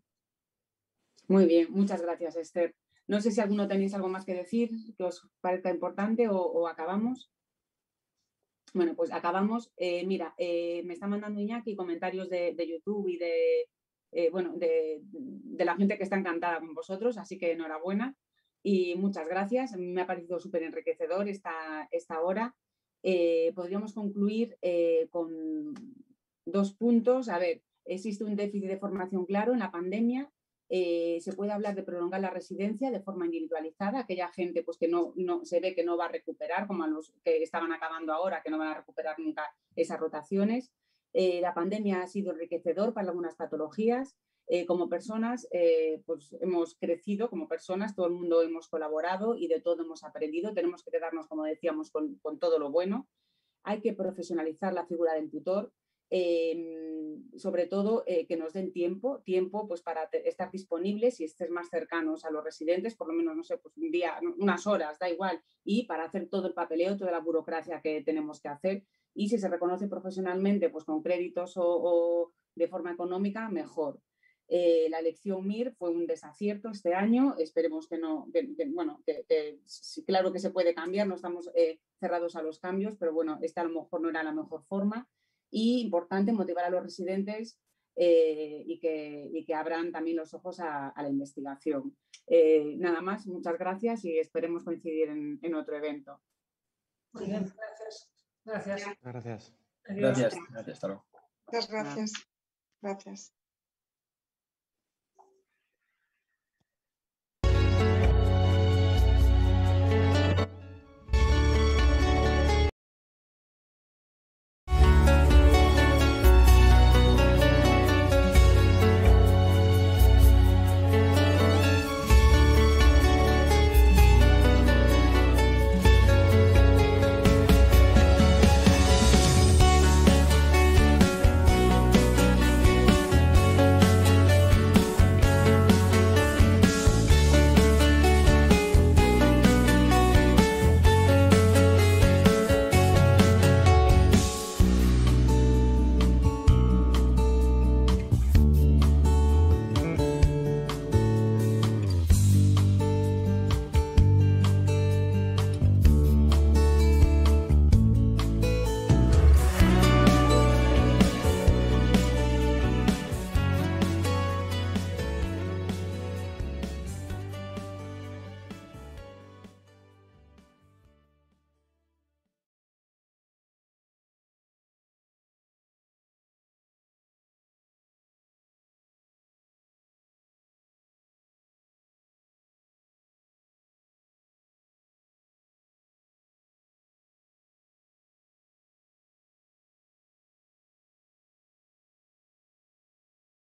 Muy bien, muchas gracias, Esther. No sé si alguno tenéis algo más que decir que os parezca importante o, o acabamos. Bueno, pues acabamos. Eh, mira, eh, me está mandando Iñaki comentarios de, de YouTube y de, eh, bueno, de, de la gente que está encantada con vosotros, así que enhorabuena. Y muchas gracias, me ha parecido súper enriquecedor esta, esta hora. Eh, podríamos concluir eh, con dos puntos. A ver, existe un déficit de formación claro en la pandemia. Eh, se puede hablar de prolongar la residencia de forma individualizada, aquella gente pues, que no, no se ve que no va a recuperar, como a los que estaban acabando ahora, que no van a recuperar nunca esas rotaciones. Eh, la pandemia ha sido enriquecedor para algunas patologías. Eh, como personas, eh, pues hemos crecido como personas, todo el mundo hemos colaborado y de todo hemos aprendido. Tenemos que quedarnos, como decíamos, con, con todo lo bueno. Hay que profesionalizar la figura del tutor, eh, sobre todo eh, que nos den tiempo, tiempo pues para estar disponibles y estés más cercanos a los residentes, por lo menos, no sé, pues un día, unas horas, da igual, y para hacer todo el papeleo, toda la burocracia que tenemos que hacer. Y si se reconoce profesionalmente, pues con créditos o, o de forma económica, mejor. Eh, la elección M I R fue un desacierto este año, esperemos que no, que, que, bueno, que, que, claro que se puede cambiar, no estamos eh, cerrados a los cambios, pero bueno, esta a lo mejor no era la mejor forma. Y importante motivar a los residentes eh, y, que, y que abran también los ojos a, a la investigación. Eh, nada más, muchas gracias y esperemos coincidir en, en otro evento. Muy bien, gracias. Gracias. Gracias. Gracias. Gracias. Hasta luego. Muchas gracias. Gracias.